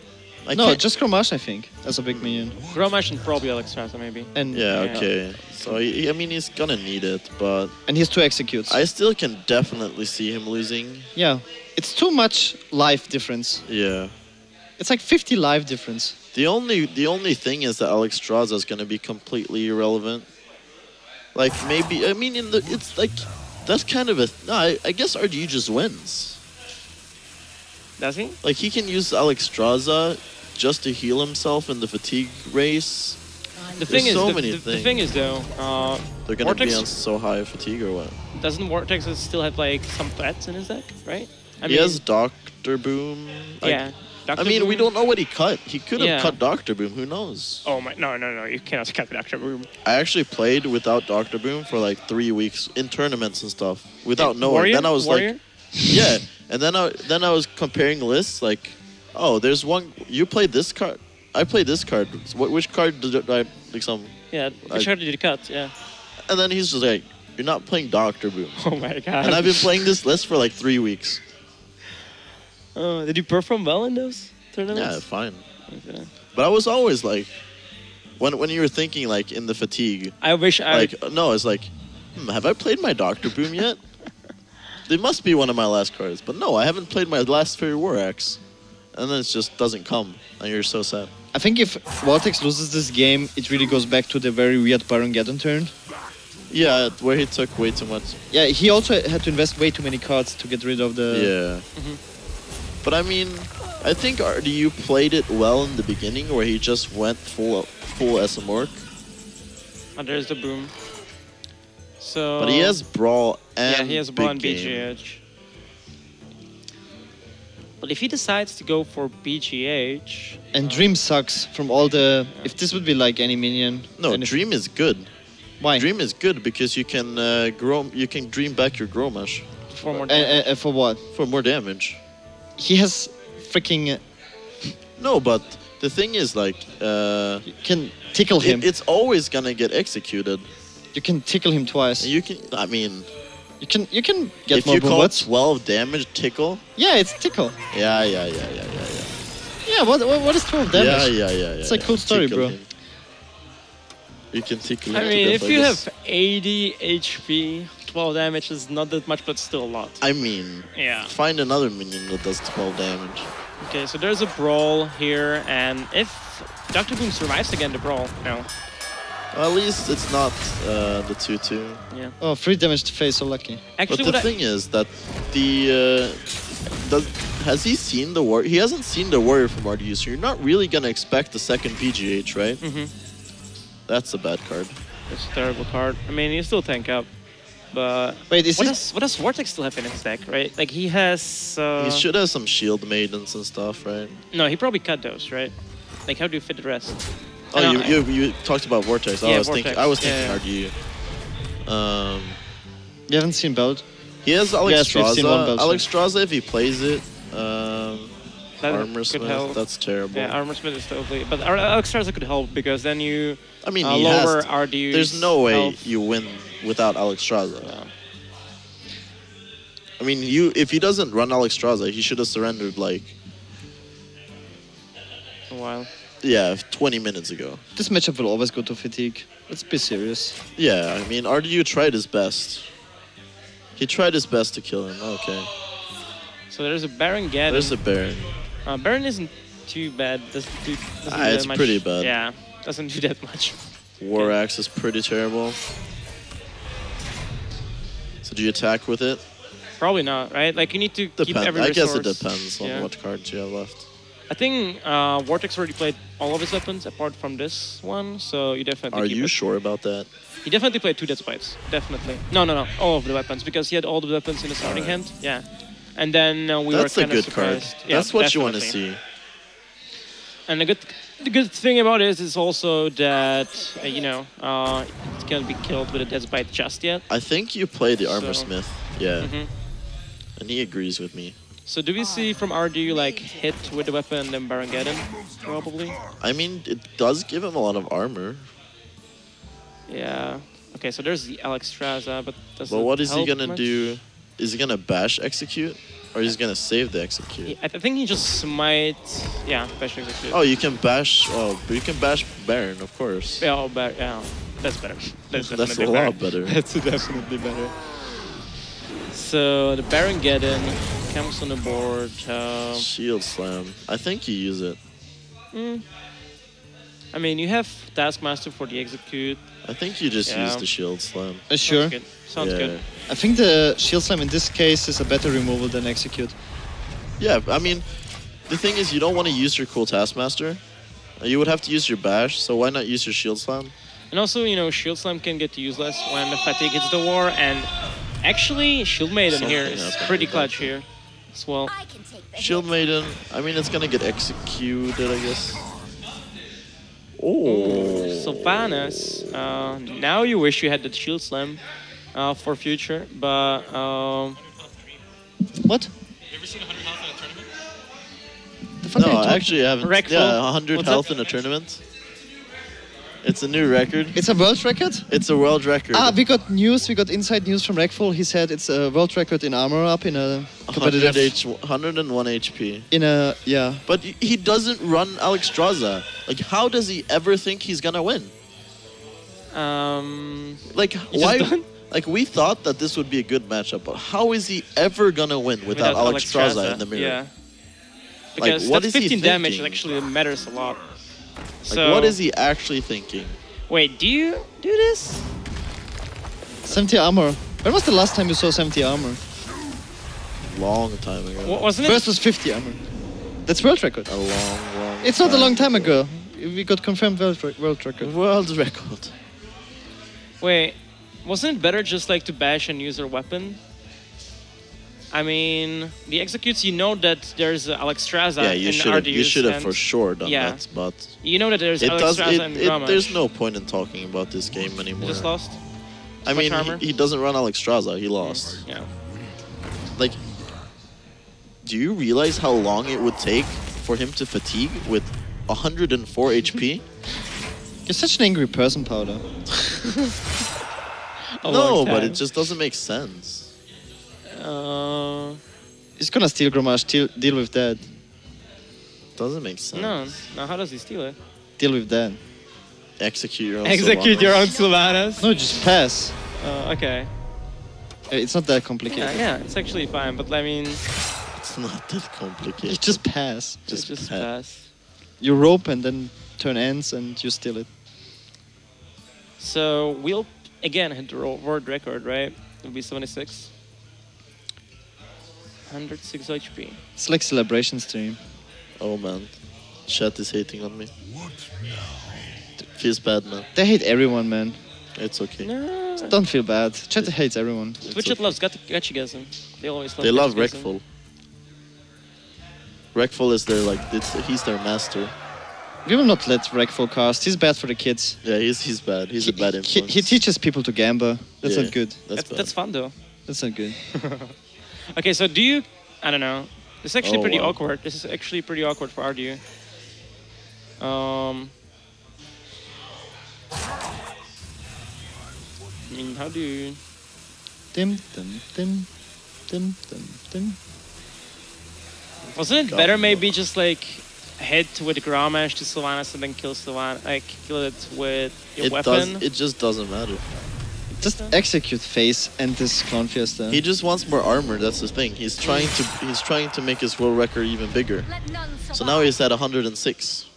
B: No,
C: can't-
B: just Cromash, I think, as a big minion.
A: Gromash and probably Alexstrasza maybe.
B: And
C: Yeah,
A: Yeah.
C: okay. So I mean, he's gonna need it, but
B: he has 2 executes.
C: I still can definitely see him losing.
B: Yeah, it's too much life difference.
C: Yeah.
B: It's like 50 life difference.
C: The only thing is that Alexstrasza is gonna be completely irrelevant. Like maybe it's like that's kind of a no. I guess RDU just wins.
A: Does he?
C: Like he can use Alexstrasza just to heal himself in the fatigue race.
A: The thing is,
C: so
A: the,
C: many
A: the, the
C: things.
A: thing is though,
C: They're gonna be
A: Vortex-
C: on so high fatigue or what?
A: doesn't Vortex still have like some threats in his deck, right? I
C: He has Doctor Boom. Like,
A: yeah.
C: I
A: Dr.
C: mean, we
A: Boom-
C: don't know what he cut. He could have
A: Yeah.
C: cut Doctor Boom. Who knows?
A: Oh my! No! You cannot cut Dr. Boom.
C: I actually played without Doctor Boom for like 3 weeks in tournaments and stuff without knowing.
A: Warrior?
C: Then I was
A: Warrior?
C: like, yeah. And then I was comparing lists like, oh, there's one. You played this card. I played this card. Which card did I like some?
A: Yeah. Which card did you cut? Yeah.
C: And then he's just like, you're not playing Doctor Boom.
A: Oh my god.
C: And I've been playing this list for like 3 weeks.
A: Did you perform well in those
C: Yeah,
A: tournaments?
C: fine.
A: Okay.
C: But I was always like, when you were thinking like in the fatigue,
A: I wish I.
C: like no, it's like, have I played my Doctor Boom yet? They must be one of my last cards, but no, I haven't played my last Fairy War Axe, and then it just doesn't come, and you're so sad.
B: I think if Vortex loses this game, it really goes back to the very weird Baron Geddon turn.
C: Yeah, where he took way too much.
B: Yeah, he also had to invest way too many cards to get rid of the...
C: Yeah.
A: Mhm.
C: But I mean, I think RDU played it well in the beginning, where he just went full SM Orc.
A: Oh, there's the boom. So.
C: But he has Brawl and
A: Yeah, he has Brawl and
C: Big Game.
A: BGH. But if he decides to go for BGH.
B: And Dream sucks from all the... If this would be like any minion...
C: No,
B: then if-
C: Dream is good.
B: Why?
C: Dream is good because you can you can dream back your Gromash
A: For more damage.
B: For what?
C: for more damage.
B: He has freaking...
C: No, but the thing is like
B: You can tickle him.
C: it's always gonna get executed.
B: You can tickle him twice.
C: And you can, I mean,
B: You can get
C: if
B: more
C: you call
B: bullets.
C: 12 damage tickle,
B: Yeah, it's tickle.
C: yeah.
B: Yeah, what is 12 damage?
C: Yeah.
B: It's a cool story,
C: Tickle
B: bro.
C: him. You can tickle
A: I
C: him to
A: mean,
C: death
A: if
C: like
A: you
C: this.
A: have 80 HP, 12 damage is not that much, but still a lot.
C: I mean,
A: Yeah.
C: find another minion that does 12 damage.
A: Okay, so there's a brawl here, and if Dr. Boom survives again the brawl, no.
C: Well, at least it's not the 2-2.
A: Yeah.
B: Oh, 3 damage to face, so lucky.
A: Actually,
C: But the
A: what
C: thing is that has he seen the war? He hasn't seen the warrior from RDU, so you're not really gonna expect the second PGH, right?
A: Mm-hmm.
C: That's a bad card.
A: It's a terrible card. I mean, you still tank up, but
B: Wait, is
A: what does Vortex still have in his deck, right? Like he has.
C: He should have some shield maidens and stuff, right?
A: No, he probably cut those, right? Like, how do you fit the rest?
C: Oh,
A: I know,
C: you talked about Vortex.
A: Yeah,
C: I was
A: Vortex.
C: thinking
A: Yeah,
C: RDU.
B: You haven't seen Belt?
C: He has
B: Yes, we've seen one
C: Alexstrasza.
B: Belgian.
C: Alexstrasza, if he plays it,
A: That
C: Armor
A: could
C: Smith,
A: help.
C: that's terrible.
A: Yeah, Armor Smith is totally. But Alexstrasza could help because then you
C: I mean,
A: lower
C: he has.
A: RDU's
C: There's no way
A: health.
C: you win without Alexstrasza.
A: Yeah.
C: I mean, if he doesn't run Alexstrasza, he should have surrendered like
A: A while.
C: 20 minutes ago.
B: This matchup will always go to fatigue. Let's be serious.
C: Yeah, I mean, RDU tried his best. He tried his best to kill him. Okay,
A: So there's a Baron Geddon.
C: there's a Baron.
A: Baron isn't too bad. Doesn't do
C: Ah,
A: that
C: it's
A: much.
C: pretty bad.
A: Yeah, doesn't do that much.
C: War Axe is pretty terrible. So do you attack with it?
A: Probably not, right? Like you need to keep every
C: I
A: resource.
C: guess it depends on
A: Yeah.
C: what cards you have left.
A: I think Vortex already played all of his weapons apart from this one, so you definitely.
C: Are
A: keep
C: you
A: it.
C: sure about that?
A: He definitely played 2 Dead Spites. Definitely. No. All of the weapons because he had all the weapons in the starting
C: Alright.
A: hand. Yeah. And then we
C: That's
A: were
C: a
A: kind of
C: good card.
A: surprised. Yeah,
C: That's what you want to
A: definitely.
C: see.
A: And the good thing about it is also that it can't be killed with a Dead Spite just yet.
C: I think you play the Armor
A: So-
C: Smith. Yeah,
A: Mhm.
C: and he agrees with me.
A: So do we see from RDU like hit with the weapon and then Baron Geddon? Probably.
C: I mean, it does give him a lot of armor.
A: Yeah. Okay, so there's the Alexstrasza, but does
C: But
A: it
C: what is he
A: help
C: gonna
A: much?
C: do? Is he gonna bash execute? Or he's gonna save the execute.
A: I think he just might, yeah, bash execute.
C: Oh, you can bash. Oh, but you can bash Baron, of course.
A: Yeah, yeah, that's better. That's
C: That's
A: definitely
C: a lot better.
A: That's definitely better. So the Baron Geddon comes on the board.
C: Shield slam. I think you use it.
A: I mean, you have Taskmaster for the execute.
C: I think you just
A: Yeah.
C: use the shield slam.
B: Sure.
A: Sounds good. Sounds
C: Yeah.
A: good.
B: I think the shield slam in this case is a better removal than execute.
C: Yeah, I mean, the thing is, you don't want to use your cool Taskmaster. You would have to use your bash, so why not use your shield slam?
A: And also, you know, Shield Slam can get useless when the fatigue hits the war, and actually, Shield Maiden
C: Something
A: here is
C: happened
A: pretty
C: with
A: clutch
C: that.
A: here as well.
D: I can take the
C: Shield
D: hit.
C: Maiden, I mean, it's gonna get executed, I guess. Oh.
A: Sylvanas, now you wish you had the Shield Slam for future, but
B: What? The fuck are you
C: No,
B: talking-
C: actually, I haven't.
A: Wreckful.
C: Yeah, 100
A: What's
C: health
A: up?
C: in a tournament. It's a new record.
B: It's a world record?
C: It's a world record.
B: Ah, we got news. We got inside news from Rekful. He said it's a world record in armor up in a
C: 100
B: competitive.
C: 101 HP.
B: In a yeah.
C: But he doesn't run Alexstrasza. Like, how does he ever think he's gonna win? Like,
A: just
C: why?
A: don't-
C: Like, we thought that this would be a good matchup, but how is he ever gonna win without Alexstrasza in the mirror?
A: Yeah. Because
C: what
A: that's
C: is he
A: 15 damage
C: thinking?
A: actually matters a lot.
C: Like,
A: So,
C: what is he actually thinking?
A: Wait, do you do this?
B: 70 armor. When was the last time you saw 70 armor?
C: Long time ago.
A: Wasn't it?
B: First was 50 armor. That's world record.
C: A long.
B: It's not a long time ago. We got confirmed world record.
C: World record.
A: Wait, wasn't it better just like to bash and use your weapon? I mean, the executes, you know that there's Alexstrasza
C: Yeah, you
A: in
C: should have.
A: Ardeus,
C: You should have
A: and
C: for sure done
A: yeah.
C: that, but
A: You know that there's
C: it does.
A: Alexstrasza and Grommash.
C: There's no point in talking about this game anymore.
A: You just lost?
C: I
A: much
C: mean,
A: armor?
C: he doesn't run Alexstrasza. He lost.
A: Yeah.
C: Like, do you realize how long it would take for him to fatigue with 104 HP?
B: You're such an angry person, Powder.
A: A
C: No,
A: long
C: but
A: time.
C: it just doesn't make sense.
B: He's gonna steal Grommash. Deal with that.
C: Doesn't make sense.
A: no, how does he steal it?
B: Deal with that.
C: Execute your own.
A: Execute
C: Sylvanas.
A: your own Sylvanas?
B: No, just pass.
A: Okay.
B: It's not that complicated.
A: Yeah, it's actually fine, but I mean,
C: It's not that complicated.
B: You just pass.
C: Just
A: just
C: pass.
A: pass.
B: You rope and then turn ends and you steal it.
A: So we'll again hit the world record, right? It'll be 76. 106 HP.
B: It's like celebration stream.
C: Oh man, chat is hating on me. Feels bad, man.
B: They hate everyone, man.
C: It's okay.
A: No.
B: Don't feel bad. Chat hates everyone.
A: Twitch
C: okay.
A: loves Gachigasm. They always love
C: They love
A: Gachigasm.
C: Rekful. Rekful is their he's their master.
B: We will not let Rekful cast. He's bad for the kids.
C: Yeah, he's bad. He's a bad
B: He,
C: influence.
B: he teaches people to gamble. That's
C: Yeah,
B: not good.
C: That's bad.
A: That's fun though.
B: That's not good.
A: Okay, so do you? I don't know. This is actually
C: Oh,
A: pretty
C: wow.
A: awkward. This is actually pretty awkward for Ardew. I mean, how do you?
B: Dim, dim, dim, dim, dim, dim.
A: Wasn't it
C: God.
A: better maybe just like hit with Grommash to Sylvanas and then kill Sylvanas, like kill it with your weapon?
C: It just doesn't matter.
B: Just execute face and this Clown Fiesta.
C: He just wants more armor. That's the thing. He's trying to make his world record even bigger.
D: Let none
C: So now he's at 106.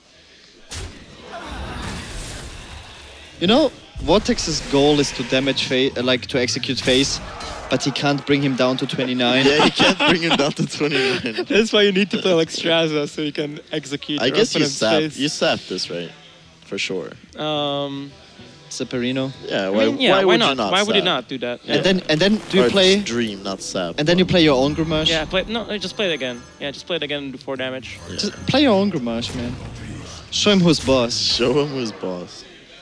B: You know, Vortex's goal is to damage face, like to execute face, but he can't bring him down to 29.
C: Yeah, he can't bring him down to 29.
A: That's why you need to play like Straza so you can execute.
C: I
A: your
C: guess
A: opponent's
C: you sap this, right? For sure.
B: Saperino.
C: Yeah.
A: I
C: Why?
A: mean, yeah,
C: why would
A: not?
C: you not?
A: Why would you
C: sap?
A: not do that?
B: And then do
C: Or
B: you play
C: Dream, not sap.
B: and then you play your own Grommash?
A: Yeah, play no, just play it again. Yeah, just play it again and do 4 damage.
B: Just play your own Grommash, man. Show him who's boss.
C: Show him who's boss.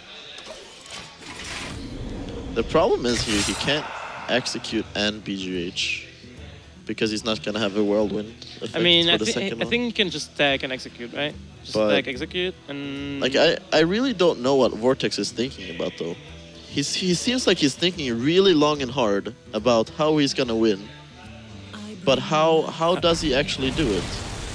C: The problem is here he can't execute and BGH because he's not gonna have a whirlwind effect
A: I mean,
C: for
A: I
C: the second
A: think
C: one.
A: you can just tag and execute, right? Just
C: But-
A: tag, execute, and
C: Like I really don't know what Vortex is thinking about though. He seems like he's thinking really long and hard about how he's gonna win. But how does he actually do it?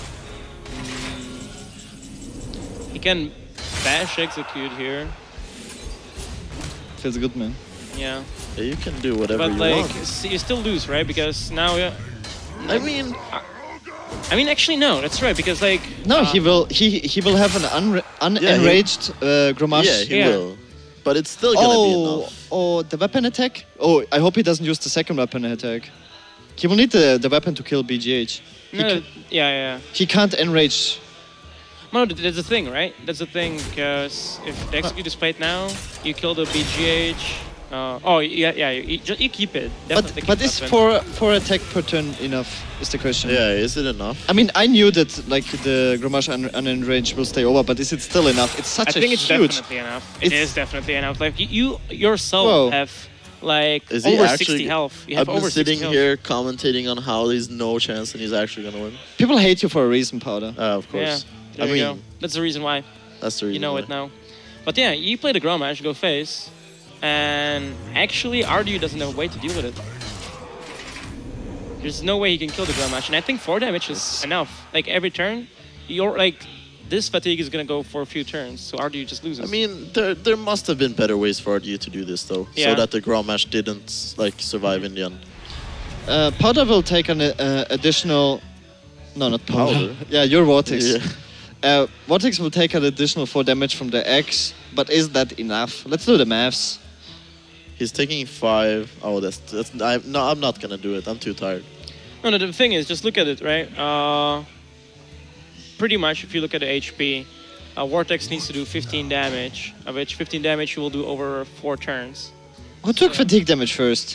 A: He can bash execute here.
B: Feels good, man.
A: Yeah.
C: Yeah, you can do whatever
A: But
C: you
A: like,
C: want.
A: you still lose, right? Because now,
C: I mean,
A: actually, no, that's right. Because like,
B: No, he will have an unenraged Grommash.
C: yeah, he
A: Yeah.
C: will. But it's still gonna be enough.
B: Oh, the weapon attack? Oh, I hope he doesn't use the second weapon attack. He will need the weapon to kill BGH.
A: no, yeah.
B: He can't enrage.
A: No, that's the thing, right? That's the thing, because if the execute is played now, you kill the BGH. You keep it. Definitely
B: But
A: keep
B: is
A: weapon.
B: four attack per turn enough? Is the question.
C: Yeah, is it enough?
B: I mean, I knew that like the Grommash unenraged will stay over, but is it still enough? It's such
A: I think it's
B: huge.
A: definitely enough. It
B: It's-
A: is definitely enough. Like you yourself
B: Whoa.
A: have like
C: Is he
A: over
C: actually?
A: 60 health. You
C: I've
A: have
C: been
A: over
C: sitting
A: 60 health.
C: here commentating on how there's no chance and he's actually gonna win.
B: People hate you for a reason, Powder.
C: Of
A: Yeah,
C: course.
A: there
C: I
A: you
C: mean,
A: go. That's the reason why.
C: that's the reason.
A: You know
C: why.
A: it now. But yeah, you play the Grommash, go face, and actually Ardu doesn't have a way to deal with it. There's no way he can kill the Grommash, and I think 4 damage is enough. Like every turn, you're like, this fatigue is gonna go for a few turns, so Ardu just loses.
C: I mean, there must have been better ways for you to do this though,
A: Yeah.
C: so that the Grommash didn't like survive in the end.
B: Powder will take an additional. No, not Powder.
C: Powder?
B: Yeah, your Vortex.
C: Yeah.
B: Vortex will take an additional 4 damage from the X, but is that enough? Let's do the maths.
C: He's taking 5. Oh, I'm not gonna do it. I'm too tired.
A: No, the thing is, just look at it, right? Pretty much, if you look at the HP, Vortex needs to do 15 damage, of which 15 damage you will do over 4 turns.
B: Who took fatigue damage first?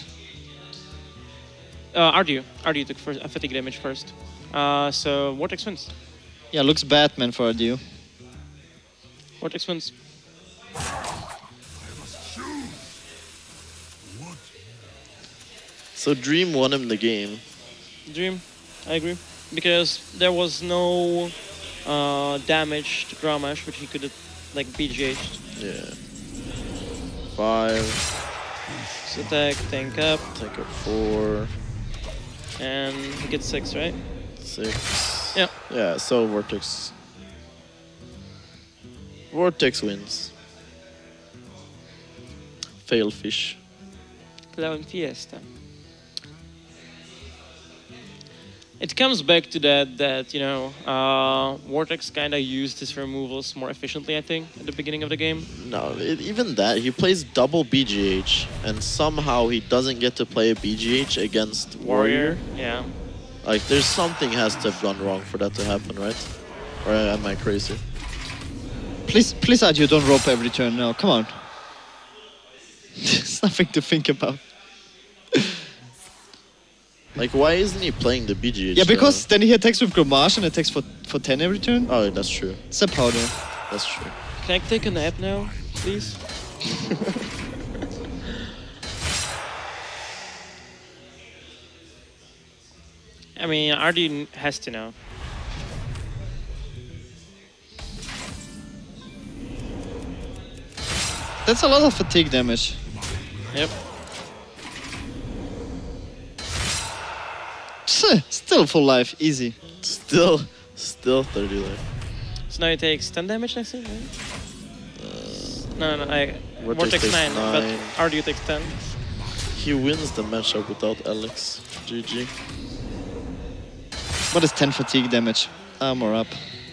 A: Ardu took fatigue damage first. So Vortex wins.
B: Yeah, looks bad, man, for Adu.
A: Vortex wins.
C: So Dream won him the game.
A: Dream, I agree. Because there was no damage to Grommash, which he could have, like, BGH'd.
C: Yeah. 5.
A: So attack, tank up,
C: Take up 4.
A: and he gets 6, right?
C: 6.
A: Yeah.
C: Yeah. So Vortex. Vortex wins. Fail fish.
A: Clown Fiesta. It comes back to that you know, Vortex kind of used his removals more efficiently, I think, at the beginning of the game.
C: No, even that, he plays double BGH, and somehow he doesn't get to play a BGH against Warrior.
A: Yeah.
C: Like, there's something has to have gone wrong for that to happen, right? Or am I crazy?
B: Please, Adu, don't rope every turn now. Come on. There's nothing to think about.
C: Like, why isn't he playing the BGH?
B: Yeah, because then he attacks with Grommash and attacks for 10 every turn.
C: Oh, that's true.
B: It's a Powder.
C: That's true.
A: Can I take a nap now, please? I mean, Ardu has to know.
B: That's a lot of fatigue damage.
A: Yep.
B: Still full life, easy.
C: Still 30 life.
A: So now he takes 10 damage next turn, right? No,
C: Vortex
A: Vortex
C: takes
A: 9, but
C: 9.
A: Ardu takes 10.
C: He wins the matchup without Alex. GG.
B: What is 10 fatigue damage? Armor up.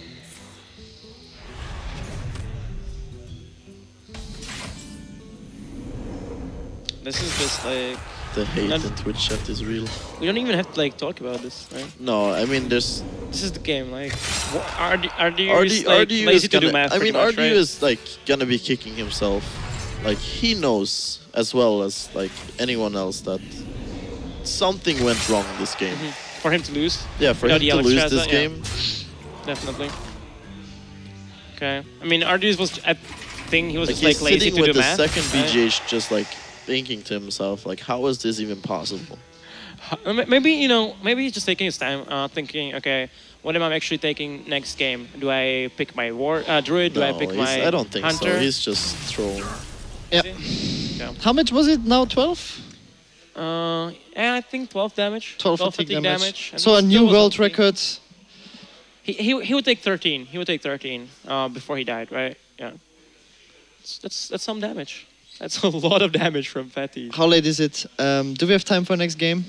A: This is just like,
C: The hate
A: Not-
C: in Twitch chat is real.
A: we don't even have to like talk about this, right?
C: No, I mean, there's
A: This is the game, like, Ardu
C: RD,
A: is like,
C: RDU
A: lazy
C: is
A: to
C: gonna,
A: do math,
C: I
A: pretty
C: mean,
A: much,
C: RDU
A: right?
C: is like gonna be kicking himself. Like, he knows as well as like anyone else that something went wrong in this game.
A: For him to lose,
C: Yeah, for
A: Without
C: him
A: the
C: to
A: Alex
C: lose
A: Strata,
C: this
A: yeah.
C: game.
A: definitely. Okay, I mean, Ardu was, I think he was
C: Like,
A: just like
C: he's
A: lazy
C: sitting
A: to
C: with
A: do
C: the
A: math.
C: second
A: right?
C: BGH, just like thinking to himself, like, how is this even possible?
A: Maybe, you know, maybe he's just taking his time, thinking, okay, what am I actually taking next game? Do I pick my druid? Do I
C: No,
A: pick my
C: I don't think
A: hunter?
C: so. He's just trolling.
B: Yeah.
A: Yeah.
B: How much was it now? 12?
A: And I think 12 damage.
B: 12 fatigue damage.
A: I
B: So
A: mean,
B: a
A: still
B: new
A: was
B: world
A: okay.
B: record.
A: He would take 13. He would take 13 before he died, right? Yeah. That's some damage. That's a lot of damage from Fatty.
B: How late is it? Do we have time for next game?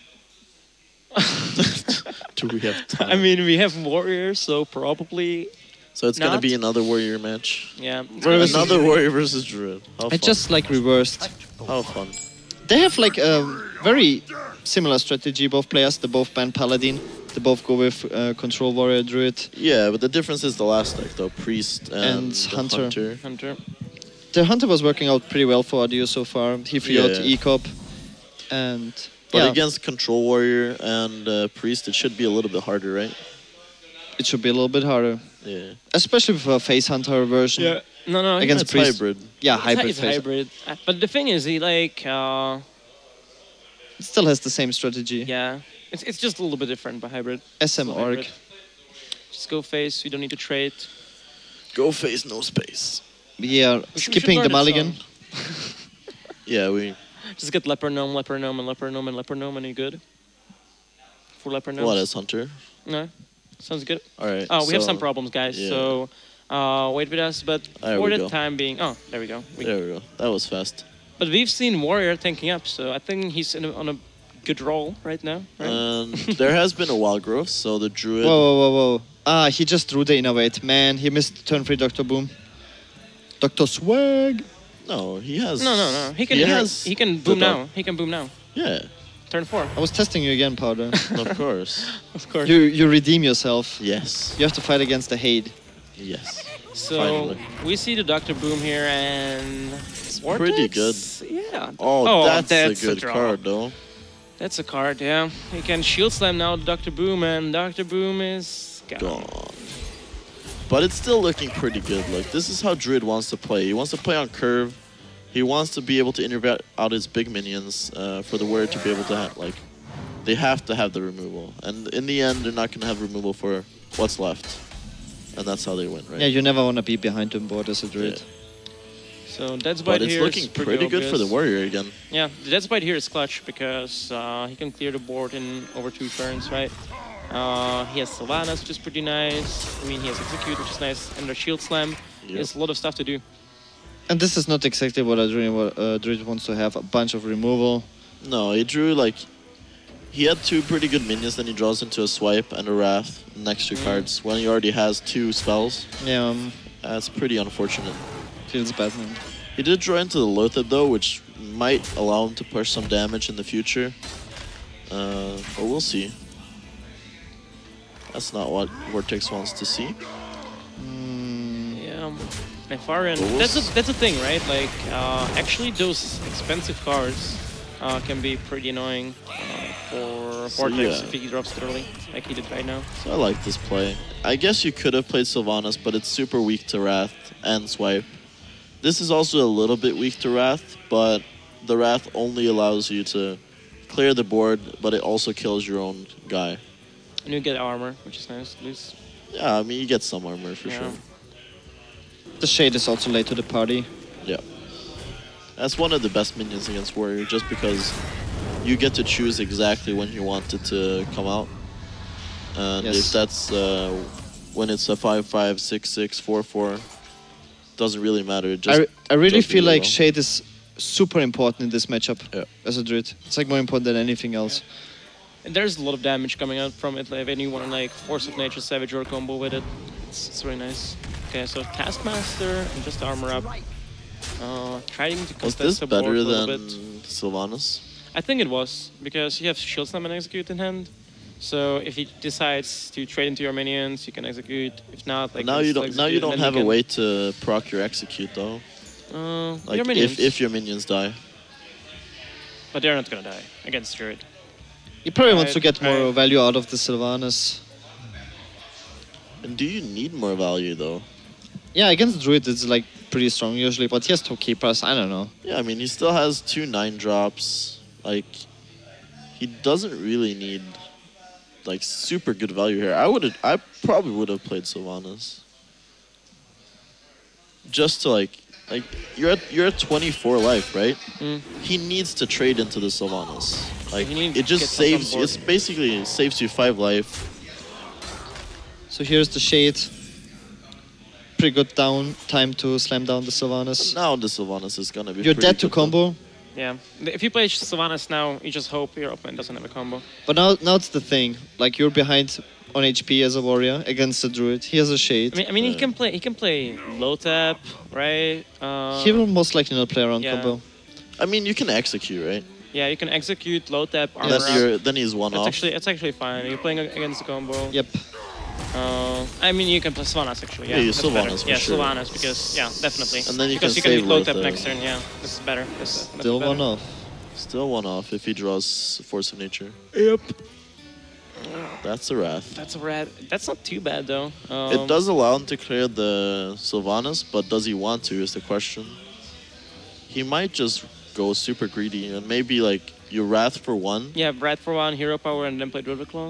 C: Do we have time?
A: I mean, we have warriors, so probably
C: so it's gonna
A: not.
C: be another warrior match.
A: yeah.
C: Another warrior versus druid. How
B: I
C: fun.
B: just like reversed.
C: How fun.
B: They have like a very similar strategy. Both players, they both ban paladin. They both go with control warrior druid.
C: Yeah, but the difference is the last deck though. Priest and,
B: And
C: the
B: Hunter.
A: Hunter.
B: The hunter was working out pretty well for Audio so far. He free out
C: Yeah.
B: Ecop, and
C: But
B: yeah,
C: against control warrior and priest, it should be a little bit harder, right?
B: it should be a little bit harder,
C: Yeah.
B: especially for a face hunter version.
A: Yeah. No.
B: Against
C: It's
B: priest.
C: hybrid.
B: Yeah,
A: It's
B: hybrid
A: It's
B: face.
A: hybrid. But the thing is, he like,
B: It still has the same strategy.
A: yeah. It's just a little bit different by hybrid.
B: SM
A: Still
B: orc.
A: hybrid. Just go face. You don't need to trade.
C: Go face, no space.
B: Yeah,
A: We
B: skipping
A: should
B: the
A: learn that
B: mulligan.
A: song.
C: Yeah, we.
A: Just get Leper Gnome, Leper Gnome, and Leper Gnome, and Leper Gnome, and you're good. For Leper Gnome.
C: What as hunter?
A: No. Sounds good.
C: All right.
A: Oh, we have
C: so-
A: some problems, guys.
C: yeah.
A: So wait with us. But
C: There
A: for
C: we
A: the
C: go.
A: time being, oh, there we go.
C: There we go. That was fast.
A: But we've seen Warrior tanking up, so I think he's on a good roll right now. Right?
C: And there has been a wild growth, so the druid.
B: Whoa. Ah, he just drew the innovate. Man, he missed turn 3 Dr. Boom. Dr. Swag.
C: No, he has.
A: No. He can. He can
C: the
A: boom
C: dog-
A: now. He can boom now.
C: Yeah,
A: Turn 4.
B: I was testing you again, Powder.
C: of course.
A: Of course.
B: you redeem yourself.
C: Yes.
B: You have to fight against the hate.
C: Yes.
A: So
C: Finally.
A: we see the Doctor Boom here, and it's
C: pretty good.
A: Yeah.
C: Oh, that's a
A: a
C: good
A: draw.
C: card, though.
A: That's a card. Yeah. He can shield slam now, Doctor Boom, and Doctor Boom is gone.
C: Gone. But it's still looking pretty good. Like, this is how Druid wants to play. He wants to play on curve. He wants to be able to interrupt out his big minions for the warrior to be able to have, like, they have to have the removal. And in the end, they're not going to have removal for what's left. And that's how they win, right?
B: Yeah, you never want to be behind on board as a druid.
A: So Dead's
C: But
A: Bite
C: it's
A: here
C: looking
A: is
C: pretty good for the
A: obvious.
C: warrior again.
A: Yeah, the Dead's Bite here is clutch because he can clear the board in over 2 turns, right? He has Sylvanas, which is pretty nice. I mean, he has Execute, which is nice, and the Shield Slam. He has a lot of stuff to do.
B: And this is not exactly what a druid wants to have, a bunch of removal.
C: No, he drew, like, he had 2 pretty good minions, then he draws into a Swipe and a Wrath, next 2 cards, when he already has 2 spells.
B: Yeah,
C: That's pretty unfortunate.
B: feels bad, man.
C: He did draw into the Lothar though, which might allow him to push some damage in the future. But we'll see. That's not what Vortex wants to see.
A: Yeah, Nefarian.
C: But we'll
A: That's a thing, right? Like, actually, those expensive cards can be pretty annoying for
C: So,
A: Vortex
C: yeah.
A: if he drops it early, like he did right now.
C: So I like this play. I guess you could have played Sylvanas, but it's super weak to Wrath and Swipe. This is also a little bit weak to Wrath, but the Wrath only allows you to clear the board, but it also kills your own guy.
A: And you get armor, which is nice, at least.
C: Yeah, I mean, you get some armor for
A: Yeah.
C: sure.
B: The Shade is also late to the party.
C: Yeah. That's one of the best minions against Warrior, just because you get to choose exactly when you want it to come out. And
B: Yes.
C: if that's when it's a 5/5, 6/6, 4/4, doesn't really matter. It just
B: I really
C: does
B: feel like
C: well.
B: Shade is super important in this matchup
C: Yeah.
B: as a druid. It's like more important than anything else.
A: And there's a lot of damage coming out from it. Like, if anyone like Force of Nature, Savage or combo with it, it's really nice. Okay, so Taskmaster and just armor up. Trying to
C: Was
A: contest
C: this
A: the board
C: better
A: a little
C: than
A: bit.
C: Sylvanas?
A: I think it was, because you have Shield Slam and Execute in hand. So if he decides to trade into your minions, you can execute. If not, like
C: now you
A: still
C: don't. Now
A: execute,
C: you
A: and
C: don't
A: then
C: have a
A: can-
C: way to proc your execute though. Like
A: your minions,
C: if your minions die.
A: but they're not gonna die against Druid.
B: He probably wants to
A: Right,
B: get more
A: right.
B: value out of the Sylvanas.
C: And do you need more value though?
B: Yeah, against druid it's like pretty strong usually, but he has 2 keepers, I don't know.
C: Yeah, I mean he still has 2 9-drops. Like he doesn't really need like super good value here. I probably would have played Sylvanas. Just to like Like you're at 24 life, right?
A: Mm.
C: He needs to trade into the Sylvanas. Like
A: He needs
C: it
A: to
C: just
A: get something on
C: saves.
A: board.
C: It's basically saves you 5 life.
B: So here's the Shade. Pretty good down time to slam down the Sylvanas.
C: Now the Sylvanas is gonna be.
B: You're
C: pretty
B: dead to
C: good, though.
B: combo,
A: Yeah. If you play Sylvanas now, you just hope your opponent doesn't have a combo.
B: but now it's the thing. Like you're behind on HP as a warrior against the Druid. He has a Shade.
A: I mean, he can play low tap, right?
B: He will most likely not play around
A: yeah.
B: combo.
C: I mean, you can execute, right?
A: Yeah, you can execute low tap, armor
C: Then
A: up.
C: then he's one off.
A: It's actually fine. You're playing against the combo.
B: Yep.
A: I mean, you can play Sylvanas actually. Yeah,
C: Yeah,
A: that's
C: Sylvanas
A: better.
C: for
A: Yeah,
C: sure.
A: Sylvanas because definitely.
C: And then you
A: because
C: can
A: you can
C: save
A: beat low
C: low
A: tap
C: tap.
A: next turn. Yeah, this is better. That's
B: Still
A: better.
B: one off.
C: Still one off if he draws Force of Nature.
A: Yep.
C: That's a Wrath.
A: That's a rat. That's not too bad though.
C: It does allow him to clear the Sylvanas, but does he want to is the question. He might just go super greedy and maybe like you Wrath for 1.
A: Yeah, Rat for 1, Hero Power, and then play Druid Claw.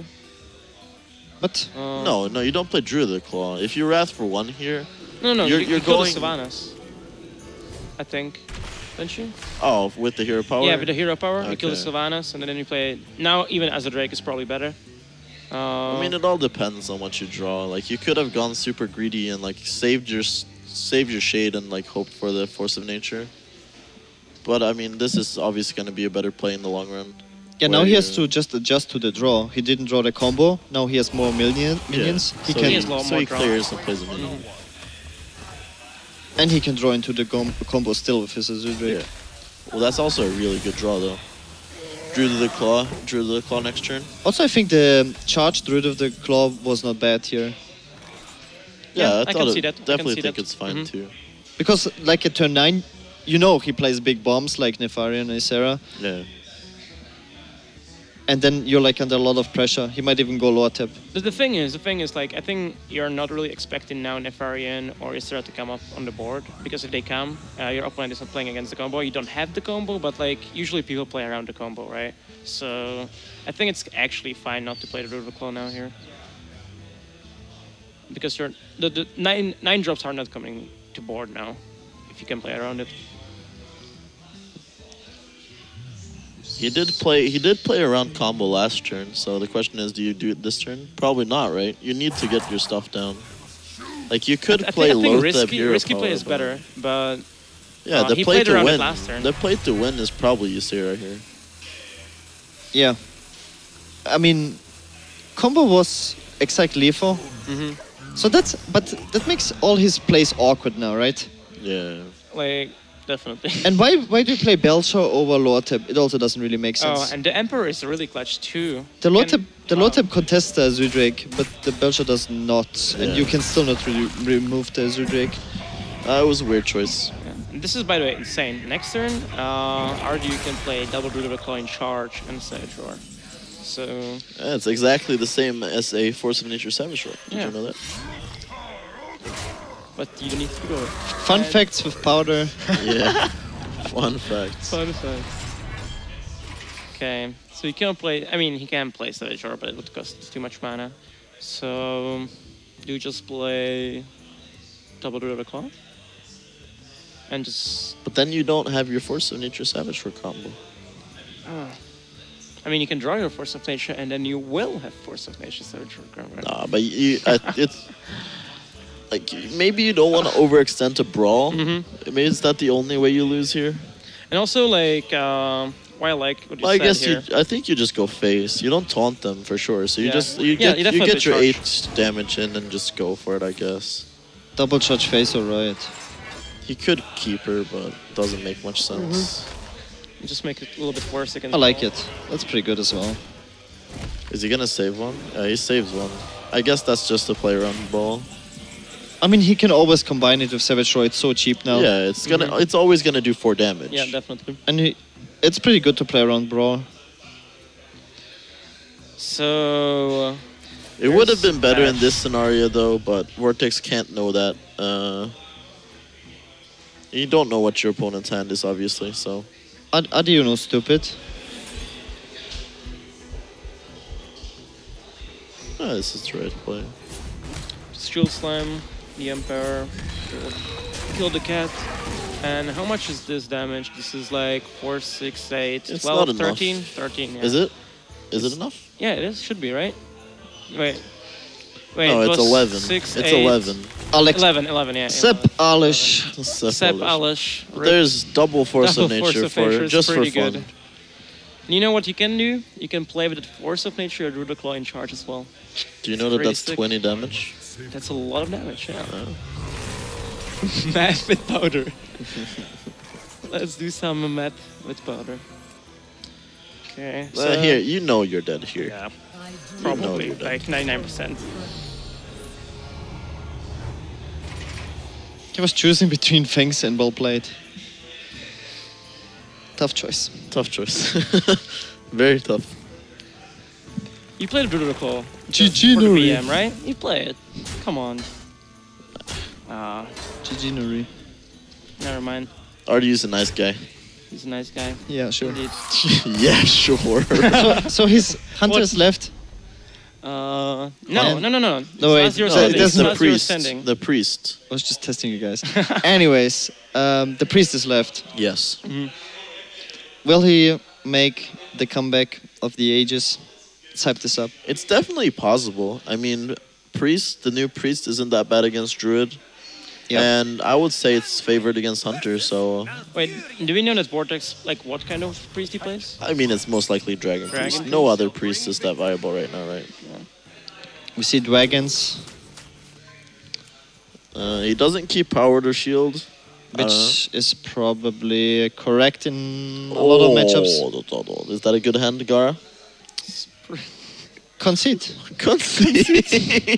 B: But
C: No, you don't play Druid of the Claw. If you Wrath for 1 here,
A: No,
C: You're
A: you kill
C: going-
A: the Sylvanas. I think, don't you?
C: oh, with the Hero Power?
A: Yeah, with the Hero Power, you kill the
C: Okay.
A: Sylvanas, and then you play. Now, even as a Drake is probably better.
C: I mean, it all depends on what you draw. Like, you could have gone super greedy and, like, saved your Shade and, like, hoped for the Force of Nature. But, I mean, this is obviously going to be a better play in the long run.
B: yeah, now
C: where
B: he has
C: you-
B: to just adjust to the draw. He didn't draw the combo. Now he has more minions.
C: Yeah.
B: He
C: so
B: can
A: has a lot
C: so
A: more
C: he
A: draw.
C: clears and plays a minion.
B: and he can draw into the combo still with his Azure Drake.
C: Yeah. Well, that's also a really good draw, though. Druid of the Claw next turn.
B: Also, I think the charge Druid of the Claw was not bad here.
A: Yeah,
C: I
A: I
C: thought
A: can
C: it-
A: see that. I can
C: Definitely
A: see
C: think
A: that.
C: it's fine,
A: Mhm.
C: too.
B: Because like at turn 9, you know he plays big bombs like Nefarian and Ysera.
C: Yeah.
B: And then you're like under a lot of pressure. He might even go lower tap.
A: The thing is, like, I think you're not really expecting now Nefarian or Ysera to come up on the board, because if they come, your opponent is not playing against the combo. You don't have the combo, but like usually people play around the combo, right? So I think it's actually fine not to play the Druid of the Claw now here, because the nine drops are not coming to board now if you can play around it.
C: He did play around combo last turn, so the question is, do you do it this turn? Probably not, right? You need to get your stuff down. Like, you could
A: I
C: play
A: think
C: low tap Hero
A: risky
C: Power,
A: play is
C: but-
A: better, but
C: Yeah, the
A: he
C: play
A: played
C: to
A: around it
C: win.
A: last turn.
C: The play to win is probably Ysera here.
B: Yeah. I mean, combo was exactly lethal.
A: Mhm.
B: So that makes all his plays awkward now, right?
C: Yeah.
A: like definitely.
B: And why do you play Belcher over lower tap? It also doesn't really make sense.
A: Oh, and the Emperor is really clutch too.
B: the low
A: Can-
B: tap low tap contests the Azure Drake, but the Belcher does not, and
C: Yeah.
B: you can still not remove the Azure Drake.
C: It was a weird choice.
A: Yeah. And this is, by the way, insane. Next turn, Ardu can play double Druid of the Claw in charge and Savage Roar. So
C: Yeah, it's exactly the same as a Force of Nature Savage Roar. Did
A: Yeah.
C: you know that?
A: but you don't need to go.
B: Fun
A: And-
B: facts with Powder.
C: Yeah. Fun fact.
A: Fun fact. Okay, so you can't play. I mean, he can play Savage Roar, but it would cost too much mana. So you just play double Druid of the Claw and just.
C: But then you don't have your Force of Nature Savage Roar combo.
A: I mean, you can draw your Force of Nature, and then you will have Force of Nature Savage Roar. Right?
C: Nah, but it's like maybe you don't want to overextend to brawl.
A: Mhm.
C: Maybe is that the only way you lose here?
A: And also, like, why I like what you
C: Well, I
A: said
C: guess
A: here.
C: I think you just go face. You don't taunt them for sure. So you
A: Yeah.
C: just
A: Yeah,
C: you
A: you
C: get
A: definitely
C: your
A: charge.
C: 8 damage in and just go for it. I guess
B: Double charge face, alright.
C: he could keep her, but doesn't make much sense.
A: Just make it a little bit worse against.
B: I like
A: Brawl.
B: it. That's pretty good as well.
C: Is he gonna save one? Yeah, he saves one. I guess that's just to play around ball.
B: I mean, he can always combine it with Savage Roar. It's so cheap now.
C: Yeah, it's always gonna do 4 damage.
A: Yeah, definitely.
B: And it's pretty good to play around Brawl.
A: So
C: It would have
A: There's
C: been better in
A: Bash.
C: this scenario though, but Vortex can't know that. You don't know what your opponent's hand is, obviously. So
B: Adi, you know, stupid.
C: this is the right play.
A: Shield Slam, the Emperor, kill the cat. And how much is this damage? This is like 4, 6, 8,
C: It's
A: 12,
C: not enough.
A: 13? 13, yeah.
C: Is it? Is it enough?
A: Yeah, it is. Should be, right? Wait. Wait,
C: No,
A: it
C: it's
A: was
C: 11.
A: 6,
C: It's
A: 8,
C: 11.
B: Alex.
A: 11, yeah.
B: Sepp Alish.
A: Sepp Alish.
C: There's double force
A: Double
C: of
A: Force
C: nature
A: of
C: for
A: Nature is
C: just for
A: pretty
C: fun.
A: good. You know what you can do? You can play with the Force of Nature or Rudoclaw in charge as well.
C: Do you know that
A: Pretty
C: that's
A: sick.
C: 20 damage?
A: That's a lot of damage, yeah. Math with powder. Let's do some math with powder. Okay. So
C: Here, you know you're dead here.
A: yeah,
C: You know
A: probably
C: you're dead.
A: like 99%.
B: I was choosing between Fangs and well played. Tough choice.
C: Tough choice. Very tough.
A: You played Rudoclaw.
B: GG
A: for the
B: Nuri.
A: VM, right? You play it. Come on. Ah,
B: GG Nuri.
A: never mind.
C: Artie's a nice guy.
A: He's a nice guy.
B: Yeah, sure.
A: Indeed.
C: Yeah, sure.
B: So his hunters
A: What?
B: left.
A: No,
B: Yeah.
A: no.
B: No, wait,
A: It's your
B: no,
A: standing.
B: it doesn't-
A: It's
C: the
A: your
C: priest.
A: standing.
C: The priest.
B: I was just testing you guys. Anyways, the priest is left.
C: Yes.
B: Will he make the comeback of the ages? Let's hype this up.
C: It's definitely possible. I mean, priest, the new priest isn't that bad against druid.
B: Yeah.
C: And I would say it's favored against hunter, so
A: Wait, do we know that Vortex, like what kind of priest he plays?
C: I mean it's most likely dragon priest.
A: Dragon
C: No
A: priest?
C: other priest is that viable right now, right?
B: We see dragons,
C: He doesn't keep powered or shield.
B: which is probably correct in a lot of matchups.
C: Is that a good hand, Gara?
B: Concede.
C: Concede.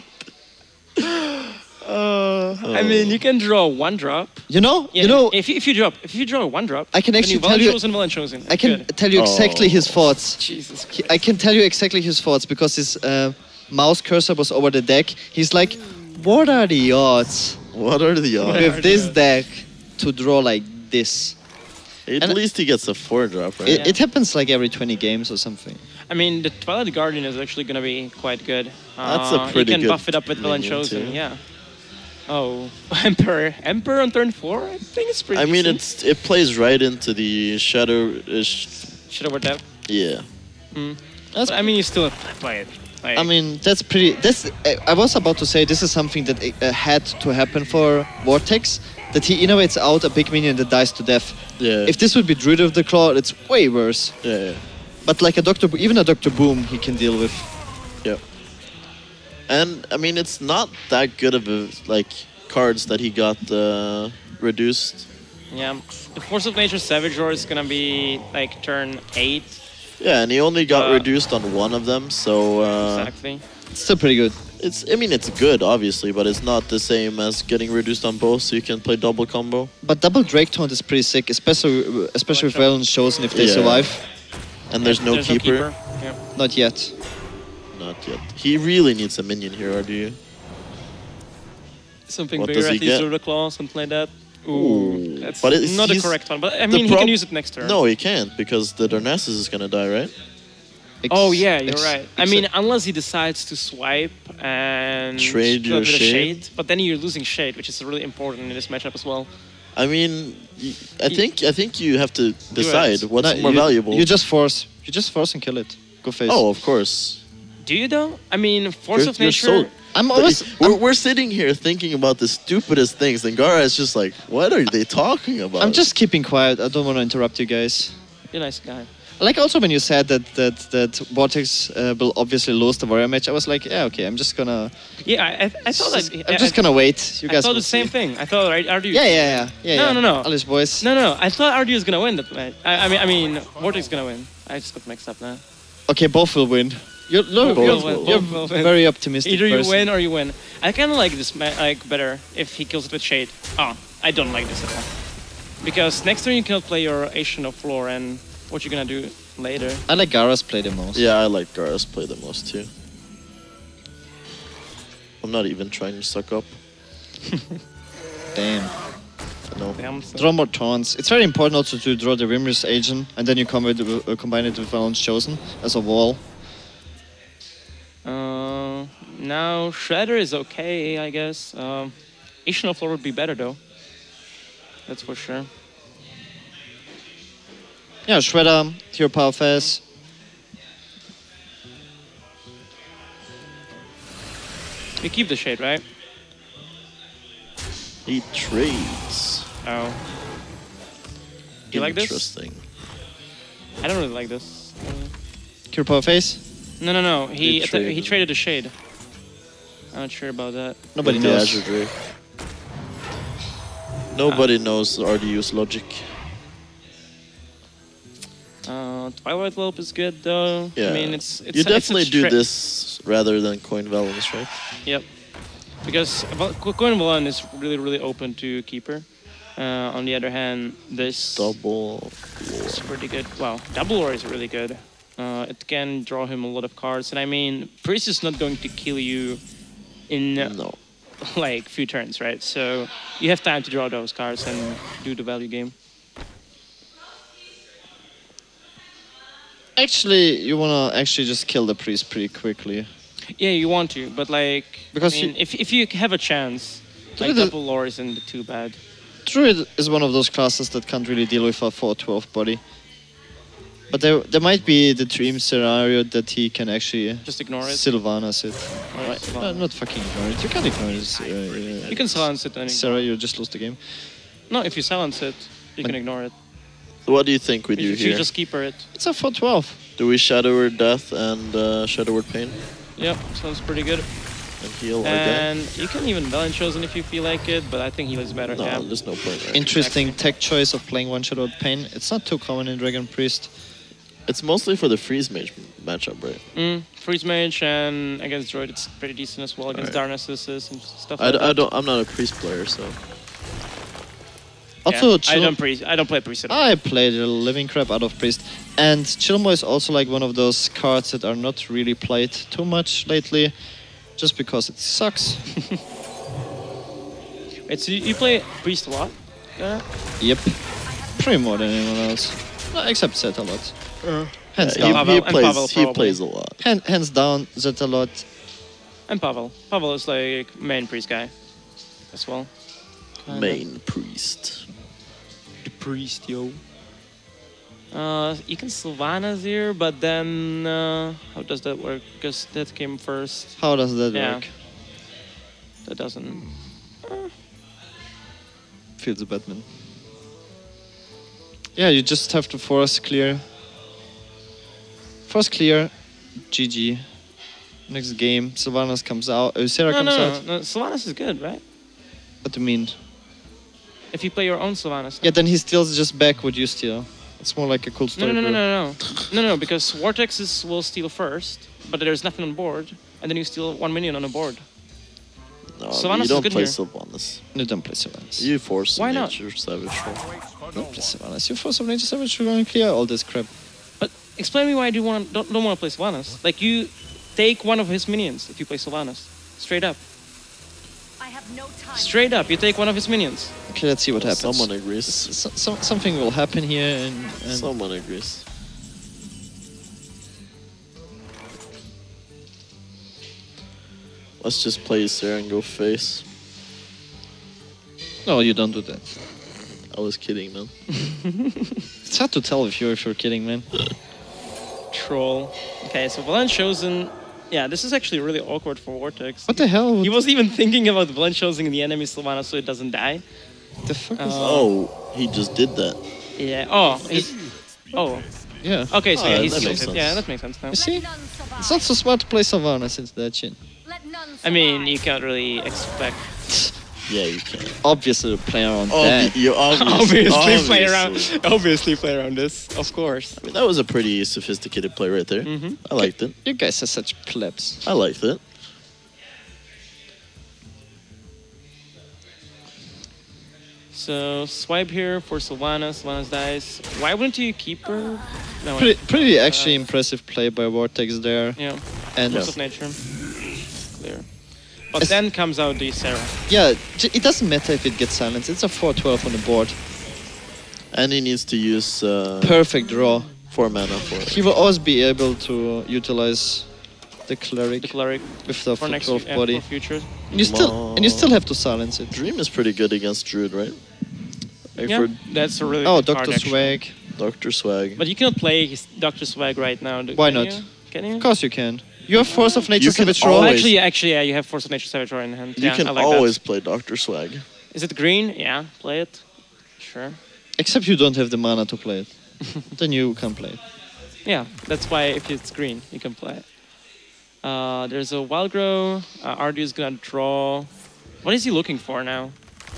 A: I mean, you can draw one drop.
B: You know,
A: Yeah,
B: you know,
A: if you draw one drop,
B: I can
A: then
B: actually
A: well
B: tell you-
A: chosen, well chosen.
B: I can
A: Good.
B: tell you exactly his
C: Oh.
B: thoughts.
A: Jesus.
B: I can tell you exactly his thoughts because his mouse cursor was over the deck. He's like, what are the odds
C: What are the odds?
B: with this deck to draw like this?
C: At
B: And-
C: least he gets a 4-drop, right?
B: It happens like every 20 games or something.
A: I mean, the Twilight Guardian is actually gonna be quite good.
C: That's a pretty
A: You can
C: good
A: buff it up with Villain
C: minion,
A: Chosen,
C: too.
A: yeah. Oh, Emperor on turn 4. I think it's pretty.
C: I mean,
A: decent.
C: it plays right into the shadow.
A: Should over depth.
C: Yeah.
B: That's,
A: I mean, you still have to play it. Like,
B: I mean, that's pretty. That's. I was about to say this is something that had to happen for Vortex. That he innovates out a big minion that dies to death.
C: Yeah.
B: If this would be Druid of the Claw, it's way worse.
C: Yeah.
B: But like a Doctor, even a Doctor Boom, he can deal with.
C: Yeah. And I mean, it's not that good of a like cards that he got reduced.
A: yeah. The Force of Nature Savage Roar is gonna be like turn 8.
C: Yeah, and he only got
A: Uh,
C: reduced on one of them, so
A: Exactly.
B: It's still pretty good.
C: it's. I mean, it's good, obviously, but it's not the same as getting reduced on both, so you can play double combo.
B: But double Drake Taunt is pretty sick, especially with Valiant Chosen if they
C: Yeah.
B: survive.
C: And there's no keeper.
A: Yeah.
B: Not yet.
C: Not yet. He really needs a minion here, or do you?
A: Something
C: What
A: bigger,
C: does he
A: at least
C: get?
A: Rudoclaw, something like that. Ooh,
C: Ooh.
A: that's
C: But it's-
A: not the
C: he's-
A: correct one. But I
C: the
A: mean, he
C: prob-
A: can use it next turn.
C: No, he can't, because the Darnassus is gonna die, right?
A: Oh yeah, you're right. I mean, unless he decides to swipe and
C: Trade
A: go
C: your
A: with the
C: shade?
A: but then you're losing shade, which is really important in this matchup as well.
C: I mean, I think you have to decide what's
B: No,
C: more valuable.
B: You just force. You just force and kill it. Go face.
C: Oh, of course.
A: Do you though? I mean, Force
C: You're-
A: of
C: you're
A: Nature.
C: so-
B: I'm
C: But
B: always.
C: we're sitting here thinking about the stupidest things, and Gara is just like, what are they talking about?
B: I'm just keeping quiet. I don't want to interrupt you guys.
A: You're a nice guy.
B: Like also when you said that Vortex will obviously lose the Warrior match, I was like, yeah, okay, I'm just gonna.
A: Yeah, I thought that.
B: I'm just gonna wait. You
A: I
B: guys.
A: thought
B: will
A: the same
B: see.
A: thing. I thought Ardu.
B: Yeah.
A: No.
B: Alice boys.
A: No. I thought Ardu is gonna win that match. I mean, Vortex is gonna win. I just got mixed up now.
B: Okay, both will win. You're, no,
C: Both
B: you're,
C: will.
B: you're
A: Both will.
B: very optimistic.
A: Either you
B: person.
A: win or you win. I kind of like this like better if he kills it with shade. Oh, I don't like this at all. Because next turn you cannot play your Asian of Floor, and what you're gonna do later.
B: I like Gara's play the most.
C: Yeah, I like Gara's play the most too. I'm not even trying to suck up.
B: Damn.
C: No.
A: Damn, so-
B: Draw more taunts. It's very important also to draw the Rimmer's Agent, and then you combine it with Valence Chosen as a wall.
A: Now Shredder is okay, I guess. Asian of Floor would be better though. That's for sure.
B: Yeah, Shredder, Hero Power Fast.
A: You keep the shade, right?
C: He trades.
A: Oh. You like this?
C: Interesting.
A: I don't really like this.
B: Hero Power Face.
A: No. He
C: traded.
A: traded a shade. I'm not sure about that.
B: Nobody
C: With the
B: knows.
C: Azure Drake. Nobody knows RDU's logic.
A: Twilight Lope is good though.
C: Yeah.
A: I mean, it's
C: you definitely
A: it's a
C: do
A: tra-
C: this rather than Coin Valens, right?
A: Yep. Because Coin Valon is really open to Keeper. On the other hand, this
C: Double.
A: is pretty good. Wow, Double Lore is really good. It can draw him a lot of cards, and I mean, Priest is not going to kill you in
C: No.
A: like few turns, right? So you have time to draw those cards and do the value game.
B: Actually, you wanna actually just kill the priest pretty quickly.
A: Yeah, you want to, but like,
B: Because
A: I mean, if you have a chance, like
B: the-
A: Double Lore isn't too bad.
B: Druid is one of those classes that can't really deal with a 4-12 body. But there might be the dream scenario that he can actually
A: Just ignore it.
B: Sylvanas it.
A: Alright,
B: No,
A: Sylvanas.
B: not fucking ignore it. You can't ignore this.
A: You can silence it. And
B: Sarah, you just lose the game.
A: no, if you silence it, you can ignore it.
C: What do you think we do
A: If you
C: here?
A: just keeper it.
B: It's a 4-12.
C: Do we Shadow Word Death and Shadow Word Pain
A: Yep, sounds pretty good.
C: and heal our guy?
A: And you can even Valen Chosen if you feel like it, but I think he was better.
C: No,
A: Yeah.
C: there's no point, right?
B: Interesting tech choice of playing one Shadow Pain. It's not too common in Dragon Priest.
C: It's mostly for the Freeze Mage matchup, right?
A: Freeze Mage and against Droid, it's pretty decent as well against Darnassus and stuff
C: I,
A: like that.
C: I'm not a Priest player, so...
B: Also,
A: I don't play Priest at all.
B: I played the living crap out of Priest. And Chilmo is also like one of those cards that are not really played too much lately, just because it sucks.
A: Wait, so you play Priest a lot? Yeah.
B: Yep. Pretty more than anyone else. Except Zed a lot. Hands
C: Yeah,
B: down.
A: Pavel- and Pavel
C: he
A: probably.
C: plays a lot.
B: Hands down, Zed a lot.
A: And Pavel. Pavel is like main Priest guy as well.
C: Main Priest.
A: The Priest, yo. You can Sylvanas here, but then how does that work? Because that came first.
B: How does that
A: Yeah.
B: work?
A: That doesn't.
B: Feels a Batman. Yeah, you just have to force clear. Force clear. GG. Next game, Sylvanas comes out. Sarah
A: No,
B: comes
A: no,
B: out.
A: no. Sylvanas is good, right?
B: What do you mean?
A: If you play your own Sylvanas.
B: Yeah, then he steals just back what you steal. It's more like a cool
A: No,
B: story.
A: no, no, no,
B: brew.
A: no, no, because Vortexes will steal first, but there's nothing on board, and then you steal 1 minion on the board.
C: No,
A: Sylvanas
C: you
A: is
C: don't
A: good
C: play
A: here.
C: Sylvanas.
B: No, don't play Sylvanas.
C: You force
A: Why not?
C: Nature Savage.
B: Don't play Sylvanas. You force of Nature Savage, you're gonna clear all this crap.
A: But explain me why you don't want to play Sylvanas. Like you take one of his minions if you play Sylvanas, straight up.
D: I have no time.
A: Straight up, you take one of his minions.
B: Okay, let's see what happens.
C: Someone agrees.
B: Something will happen here, and
C: Someone agrees. Let's just play Sarah and go face.
B: no, you don't do that.
C: I was kidding, man.
B: It's hard to tell if you're kidding, man.
A: Troll. Okay, so Valen Chosen. Yeah, this is actually really awkward for Vortex.
B: What the hell?
A: He was even thinking about Valen Chosen the enemy Sylvanas so it doesn't die.
B: the fuck is
C: Oh, he just did that.
A: Yeah. Oh, he's. Oh.
B: Yeah.
A: Okay, so
C: Oh,
A: yeah, he
C: that
A: steals
C: makes
A: it.
C: sense.
A: Yeah, that makes sense now.
B: You see?
D: None survive.
B: It's not so smart to play Sylvanas since that shit.
D: Let none
A: I mean,
D: survive.
A: you can't really expect.
C: Yeah, you can.
B: Obviously, the player on that.
C: You obviously,
A: Obviously play around this, of course.
C: I mean, that was a pretty sophisticated play right there. I liked it.
B: You guys are such plebs.
C: I liked it.
A: So swipe here for Sylvanas. Sylvanas dies. Why wouldn't you keep her? No,
B: Pretty actually impressive play by Vortex there.
A: yeah.
B: And
A: Force of nature. Clear. But
B: As-
A: then comes out the Sarah.
B: yeah, it doesn't matter if it gets silenced. It's a 4-12 on the board.
C: And he needs to use
B: Perfect draw.
C: 4 mana for it.
B: He will always be able to utilize the cleric
A: The cleric
B: with the
A: for next
B: 12 body.
A: for future.
B: And you still have to silence it.
C: Dream is pretty good against Druid, right? Like
A: Yeah,
C: for
A: that's a really
B: Oh,
A: good card,
B: Dr.
A: actually.
B: Swag.
C: Dr. Swag.
A: But you cannot play his Dr. Swag right now.
B: Why
A: can
B: not?
A: You? Can you?
B: Of course you can. You have Force of Nature
C: You can
B: Savage
A: Oh,
B: Roar.
C: always-
A: actually, yeah, you have Force of Nature Savage Roar in hand.
C: You
A: Yeah,
C: can
A: I like
C: always
A: that.
C: play Dr. Swag.
A: Is it green? Yeah, play it. Sure.
B: Except you don't have the mana to play it. Then you can play it.
A: Yeah, that's why if it's green, you can play it. There's a Wildgrow. Ardu is gonna draw. What is he looking for now?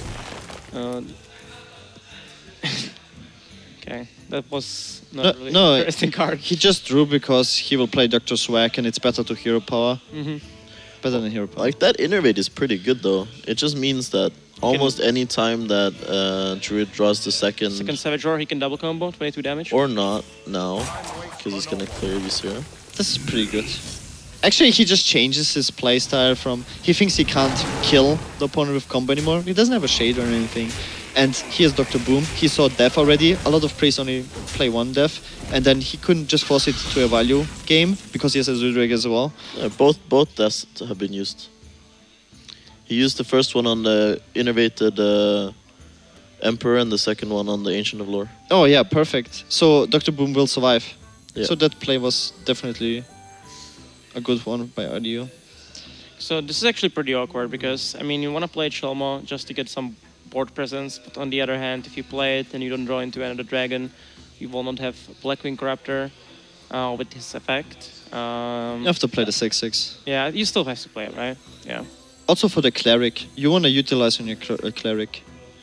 A: Okay, that was not really
B: no,
A: interesting card.
B: He just drew because he will play Dr. Swag and it's better to hero power. Better than hero power.
C: Like that innervate is pretty good though. It just means that almost any time that Druid draws the second
A: Second Savage Roar, he can double combo, 22 damage.
C: or not now, because he's gonna clear Viscera.
B: This is pretty good. Actually, he just changes his playstyle from... He thinks he can't kill the opponent with combo anymore. He doesn't have a shade or anything. And he has Dr. Boom. He saw Death already. A lot of priests only play one Death. And then he couldn't just force it to a value game because he has a Zudrag as well.
C: Yeah, both deaths have been used. He used the first one on the innervated Emperor and the second one on the Ancient of Lore.
B: Oh yeah, perfect. So Dr. Boom will survive.
C: Yeah.
B: So that play was definitely a good one by RDU.
A: So this is actually pretty awkward because, I mean, you want to play Chelmo just to get some board presence, but on the other hand, if you play it and you don't draw into another dragon, you will not have Blackwing Corruptor with his effect.
B: You have to play the 6/6.
A: Yeah, you still have to play it, right? Yeah.
B: Also for the Cleric, you want to utilize on your Cleric.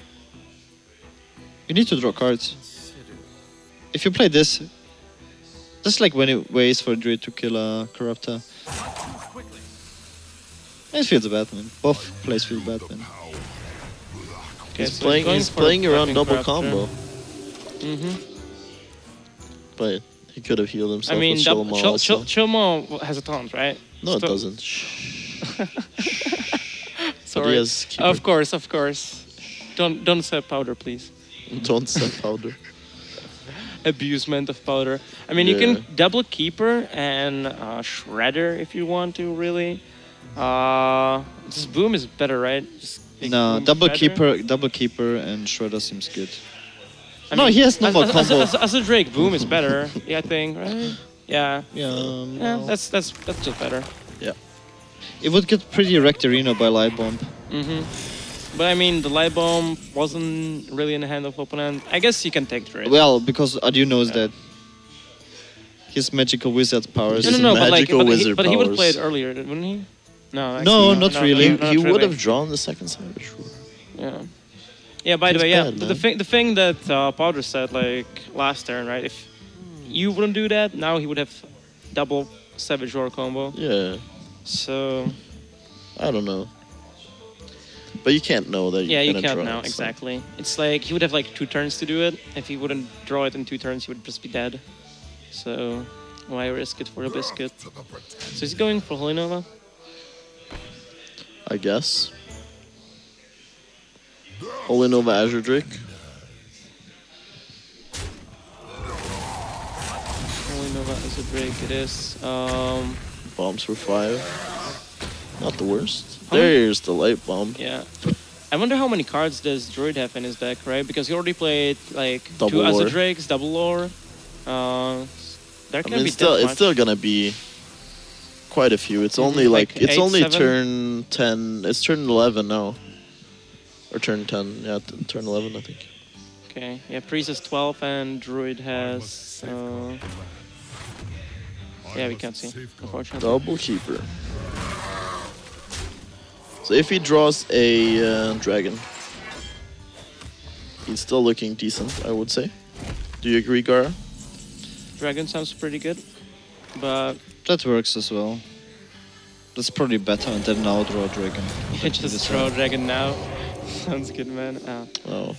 B: You need to draw cards. If you play this, that's like when it waits for a Druid to kill a Corruptor. It feels bad, man. Both plays feel bad, man.
A: Okay,
C: He's
A: so
C: playing.
A: going
C: He's
A: for
C: playing around
A: Blackwing
C: double
A: Corruptor.
C: combo, but he could have healed himself.
A: I mean,
C: with Shilma also.
A: Chilmo has a taunt, right?
C: No, it
A: Still-
C: doesn't. Shh.
A: Sorry.
C: has keeper.
A: Of course. Don't say powder, please.
C: Don't sell powder.
A: Abusement of powder. I mean, you can
C: Yeah.
A: double keeper and shredder if you want to, really. This boom is better, right? Just make
B: No,
A: Boom Shredder.
B: double keeper and Shredder seems good.
A: I
B: No,
A: mean,
B: he has no more
A: as,
B: combo.
A: As a Drake, boom is better. Yeah, I think, right? Yeah.
B: Yeah,
A: Yeah,
B: no.
A: that's just better.
B: It would get pretty Rectorino by Light Bomb.
A: But I mean, the light bomb wasn't really in the hand of opponent. I guess you can take Drake.
B: Well, because Adu knows that his magical wizard powers.
A: no,
C: His
A: but like,
C: magical
A: but he,
C: wizard
A: but he would
C: powers.
A: play it earlier, wouldn't he? No,
B: No,
A: actually,
B: not really.
A: not
C: He would
A: really.
C: have drawn the second Savage Roar.
A: Yeah. Yeah. By the
C: He's
A: way, yeah,
C: bad,
A: the
C: man.
A: thing that Powder said like last turn, right? If you wouldn't do that, now he would have double Savage Roar combo.
C: Yeah,
A: So
C: I don't know. But you can't know that.
A: yeah,
C: you're
A: you
C: gonna
A: can't
C: draw
A: now
C: it, so.
A: exactly. It's like he would have like 2 turns to do it. If he wouldn't draw it in 2 turns, he would just be dead. So why risk it for a biscuit? So he's going for Holy Nova.
C: I guess. Holy Nova Azure Drake.
A: Holy Nova is a break. It is.
C: Bombs for 5. Not the worst.
A: How many-
C: There's the light bomb.
A: Yeah. I wonder how many cards does Druid have in his deck, right? Because he already played like
C: Double
A: 2
C: lore.
A: Azure Drakes, double lore. There
C: I
A: can
C: mean,
A: be
C: it's still,
A: that
C: it's
A: much.
C: still gonna be quite a few. It's only
A: Like
C: like, it's
A: 8,
C: only
A: 7?
C: turn 10. It's turn 11 now. Or turn 10. Yeah, turn 11, I think.
A: Okay. Yeah, Priest has 12 and Druid has. Yeah, we can't see, unfortunately.
C: Double Keeper. So if he draws a dragon, he's still looking decent, I would say. Do you agree, Gara?
A: Dragon sounds pretty good, but
B: That works as well. That's probably better and then now draw a dragon.
A: you just throw Dragon now. Sounds good, man.
C: Oh.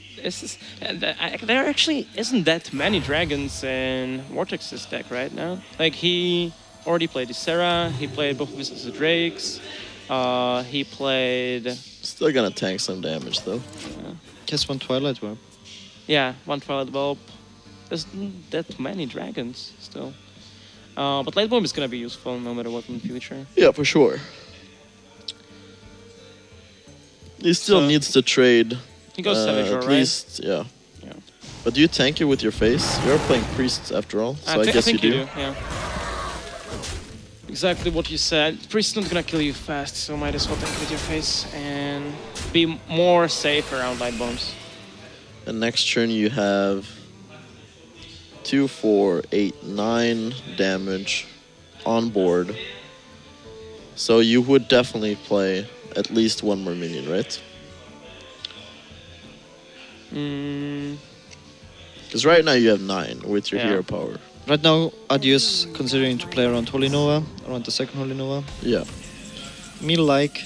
A: There actually isn't that many dragons in Vortex's deck right now. Like, he already played Ysera, he played both of his Drakes, he played...
C: Still gonna tank some damage, though.
B: Guess one Twilight Warp.
A: Yeah, one Twilight Bulb. There's not that many dragons still. But Light Bomb is gonna be useful no matter what in the future.
C: Yeah, for sure. He still
A: So-
C: needs to trade
A: He goes Savage Roar,
C: At
A: right?
C: least, yeah.
A: Yeah.
C: But do you tank it with your face? You're playing priests after all, so I guess
A: think
C: you do.
A: Yeah. Exactly what you said. Priest not gonna kill you fast, so might as well tank with your face and be more safe around light bombs.
C: And next turn you have 2, 4, 8, 9 damage on board. So you would definitely play at least one more minion, right?
A: Mm,
C: Because right now you have 9 with your
A: Yeah.
C: hero power.
B: Right now, Adius considering to play around Holy Nova, around the second Holy Nova.
C: Yeah,
B: Me like.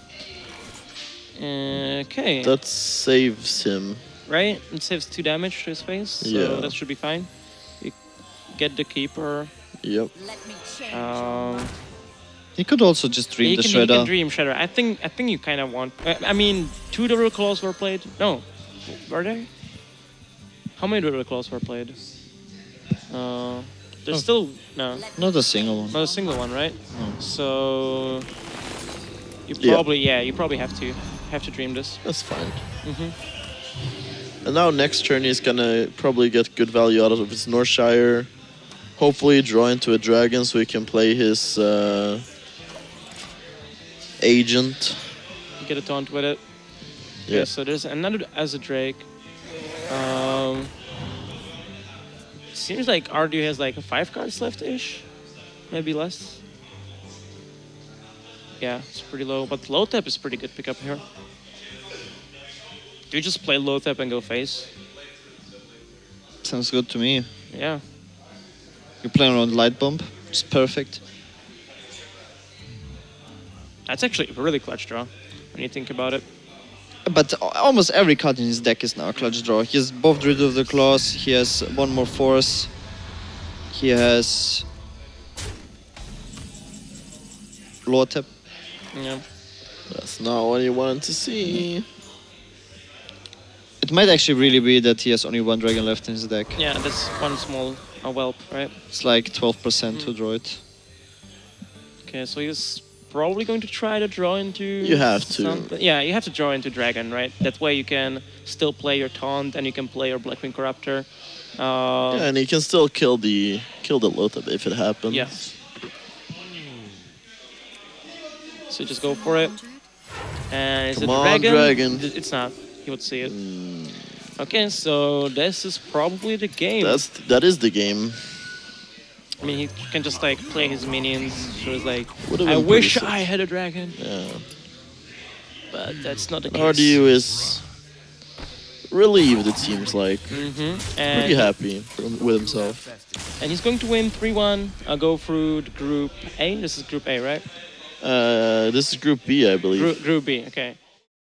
A: okay.
C: that saves him.
A: Right? It saves 2 damage to his face, so
C: Yeah.
A: that should be fine. You get the keeper.
C: Yep.
D: Let me change.
B: He could also just dream
A: He
B: the
A: can
B: Shredder.
A: dream Shredder. I think you kind of want. I mean, 2 Double Claws were played. No, were they? How many Double Claws were played? There's still no,
B: Not a single one.
A: not a single one, right?
B: No.
A: So you
C: Yeah.
A: probably have to dream this.
C: That's fine.
A: Mhm.
C: And now next turn he's gonna probably get good value out of his Northshire. Hopefully draw into a dragon so he can play his agent.
A: Get a taunt with it.
C: Yeah.
A: Okay, so there's another as a Drake. Seems like Ardu has like 5 cards left-ish, maybe less. Yeah, it's pretty low, but low tap is pretty good pickup here. Do you just play low tap and go face?
B: Sounds good to me.
A: Yeah.
B: You're playing around Light Bomb. It's perfect.
A: That's actually a really clutch draw when you think about it.
B: But almost every card in his deck is now a clutch draw. He has both Druid of the Claws, he has one more Force, he has Low Tap.
A: Yeah.
C: That's not what you wanted to see.
B: It might actually really be that he has only one dragon left in his deck.
A: Yeah, that's one small whelp, right?
B: It's like 12% to draw it.
A: Okay, so he's probably going to try to draw into...
C: You have to.
A: something. Yeah, you have to draw into Dragon, right? That way you can still play your Taunt and you can play your Blackwing Corruptor.
C: Yeah, and he can still kill the Lothab if it happens.
A: Yeah. So just go for it. And is
C: Come
A: it
C: on,
A: Dragon?
C: Dragon.
A: It's not. He would see it. Okay, so this is probably the game.
C: That is the game.
A: I mean, he can just like play his minions. So it's like,
C: Would've
A: I
C: been
A: wish
C: pretty
A: I
C: sick.
A: had a dragon,
C: Yeah.
A: but that's not the case.
C: RDU is relieved, it seems like.
A: Mm-hmm.
C: Pretty happy with himself.
A: And he's going to win 3-1. I'll go through the Group A. This is Group A, right?
C: This is Group B, I believe.
A: Group B, okay.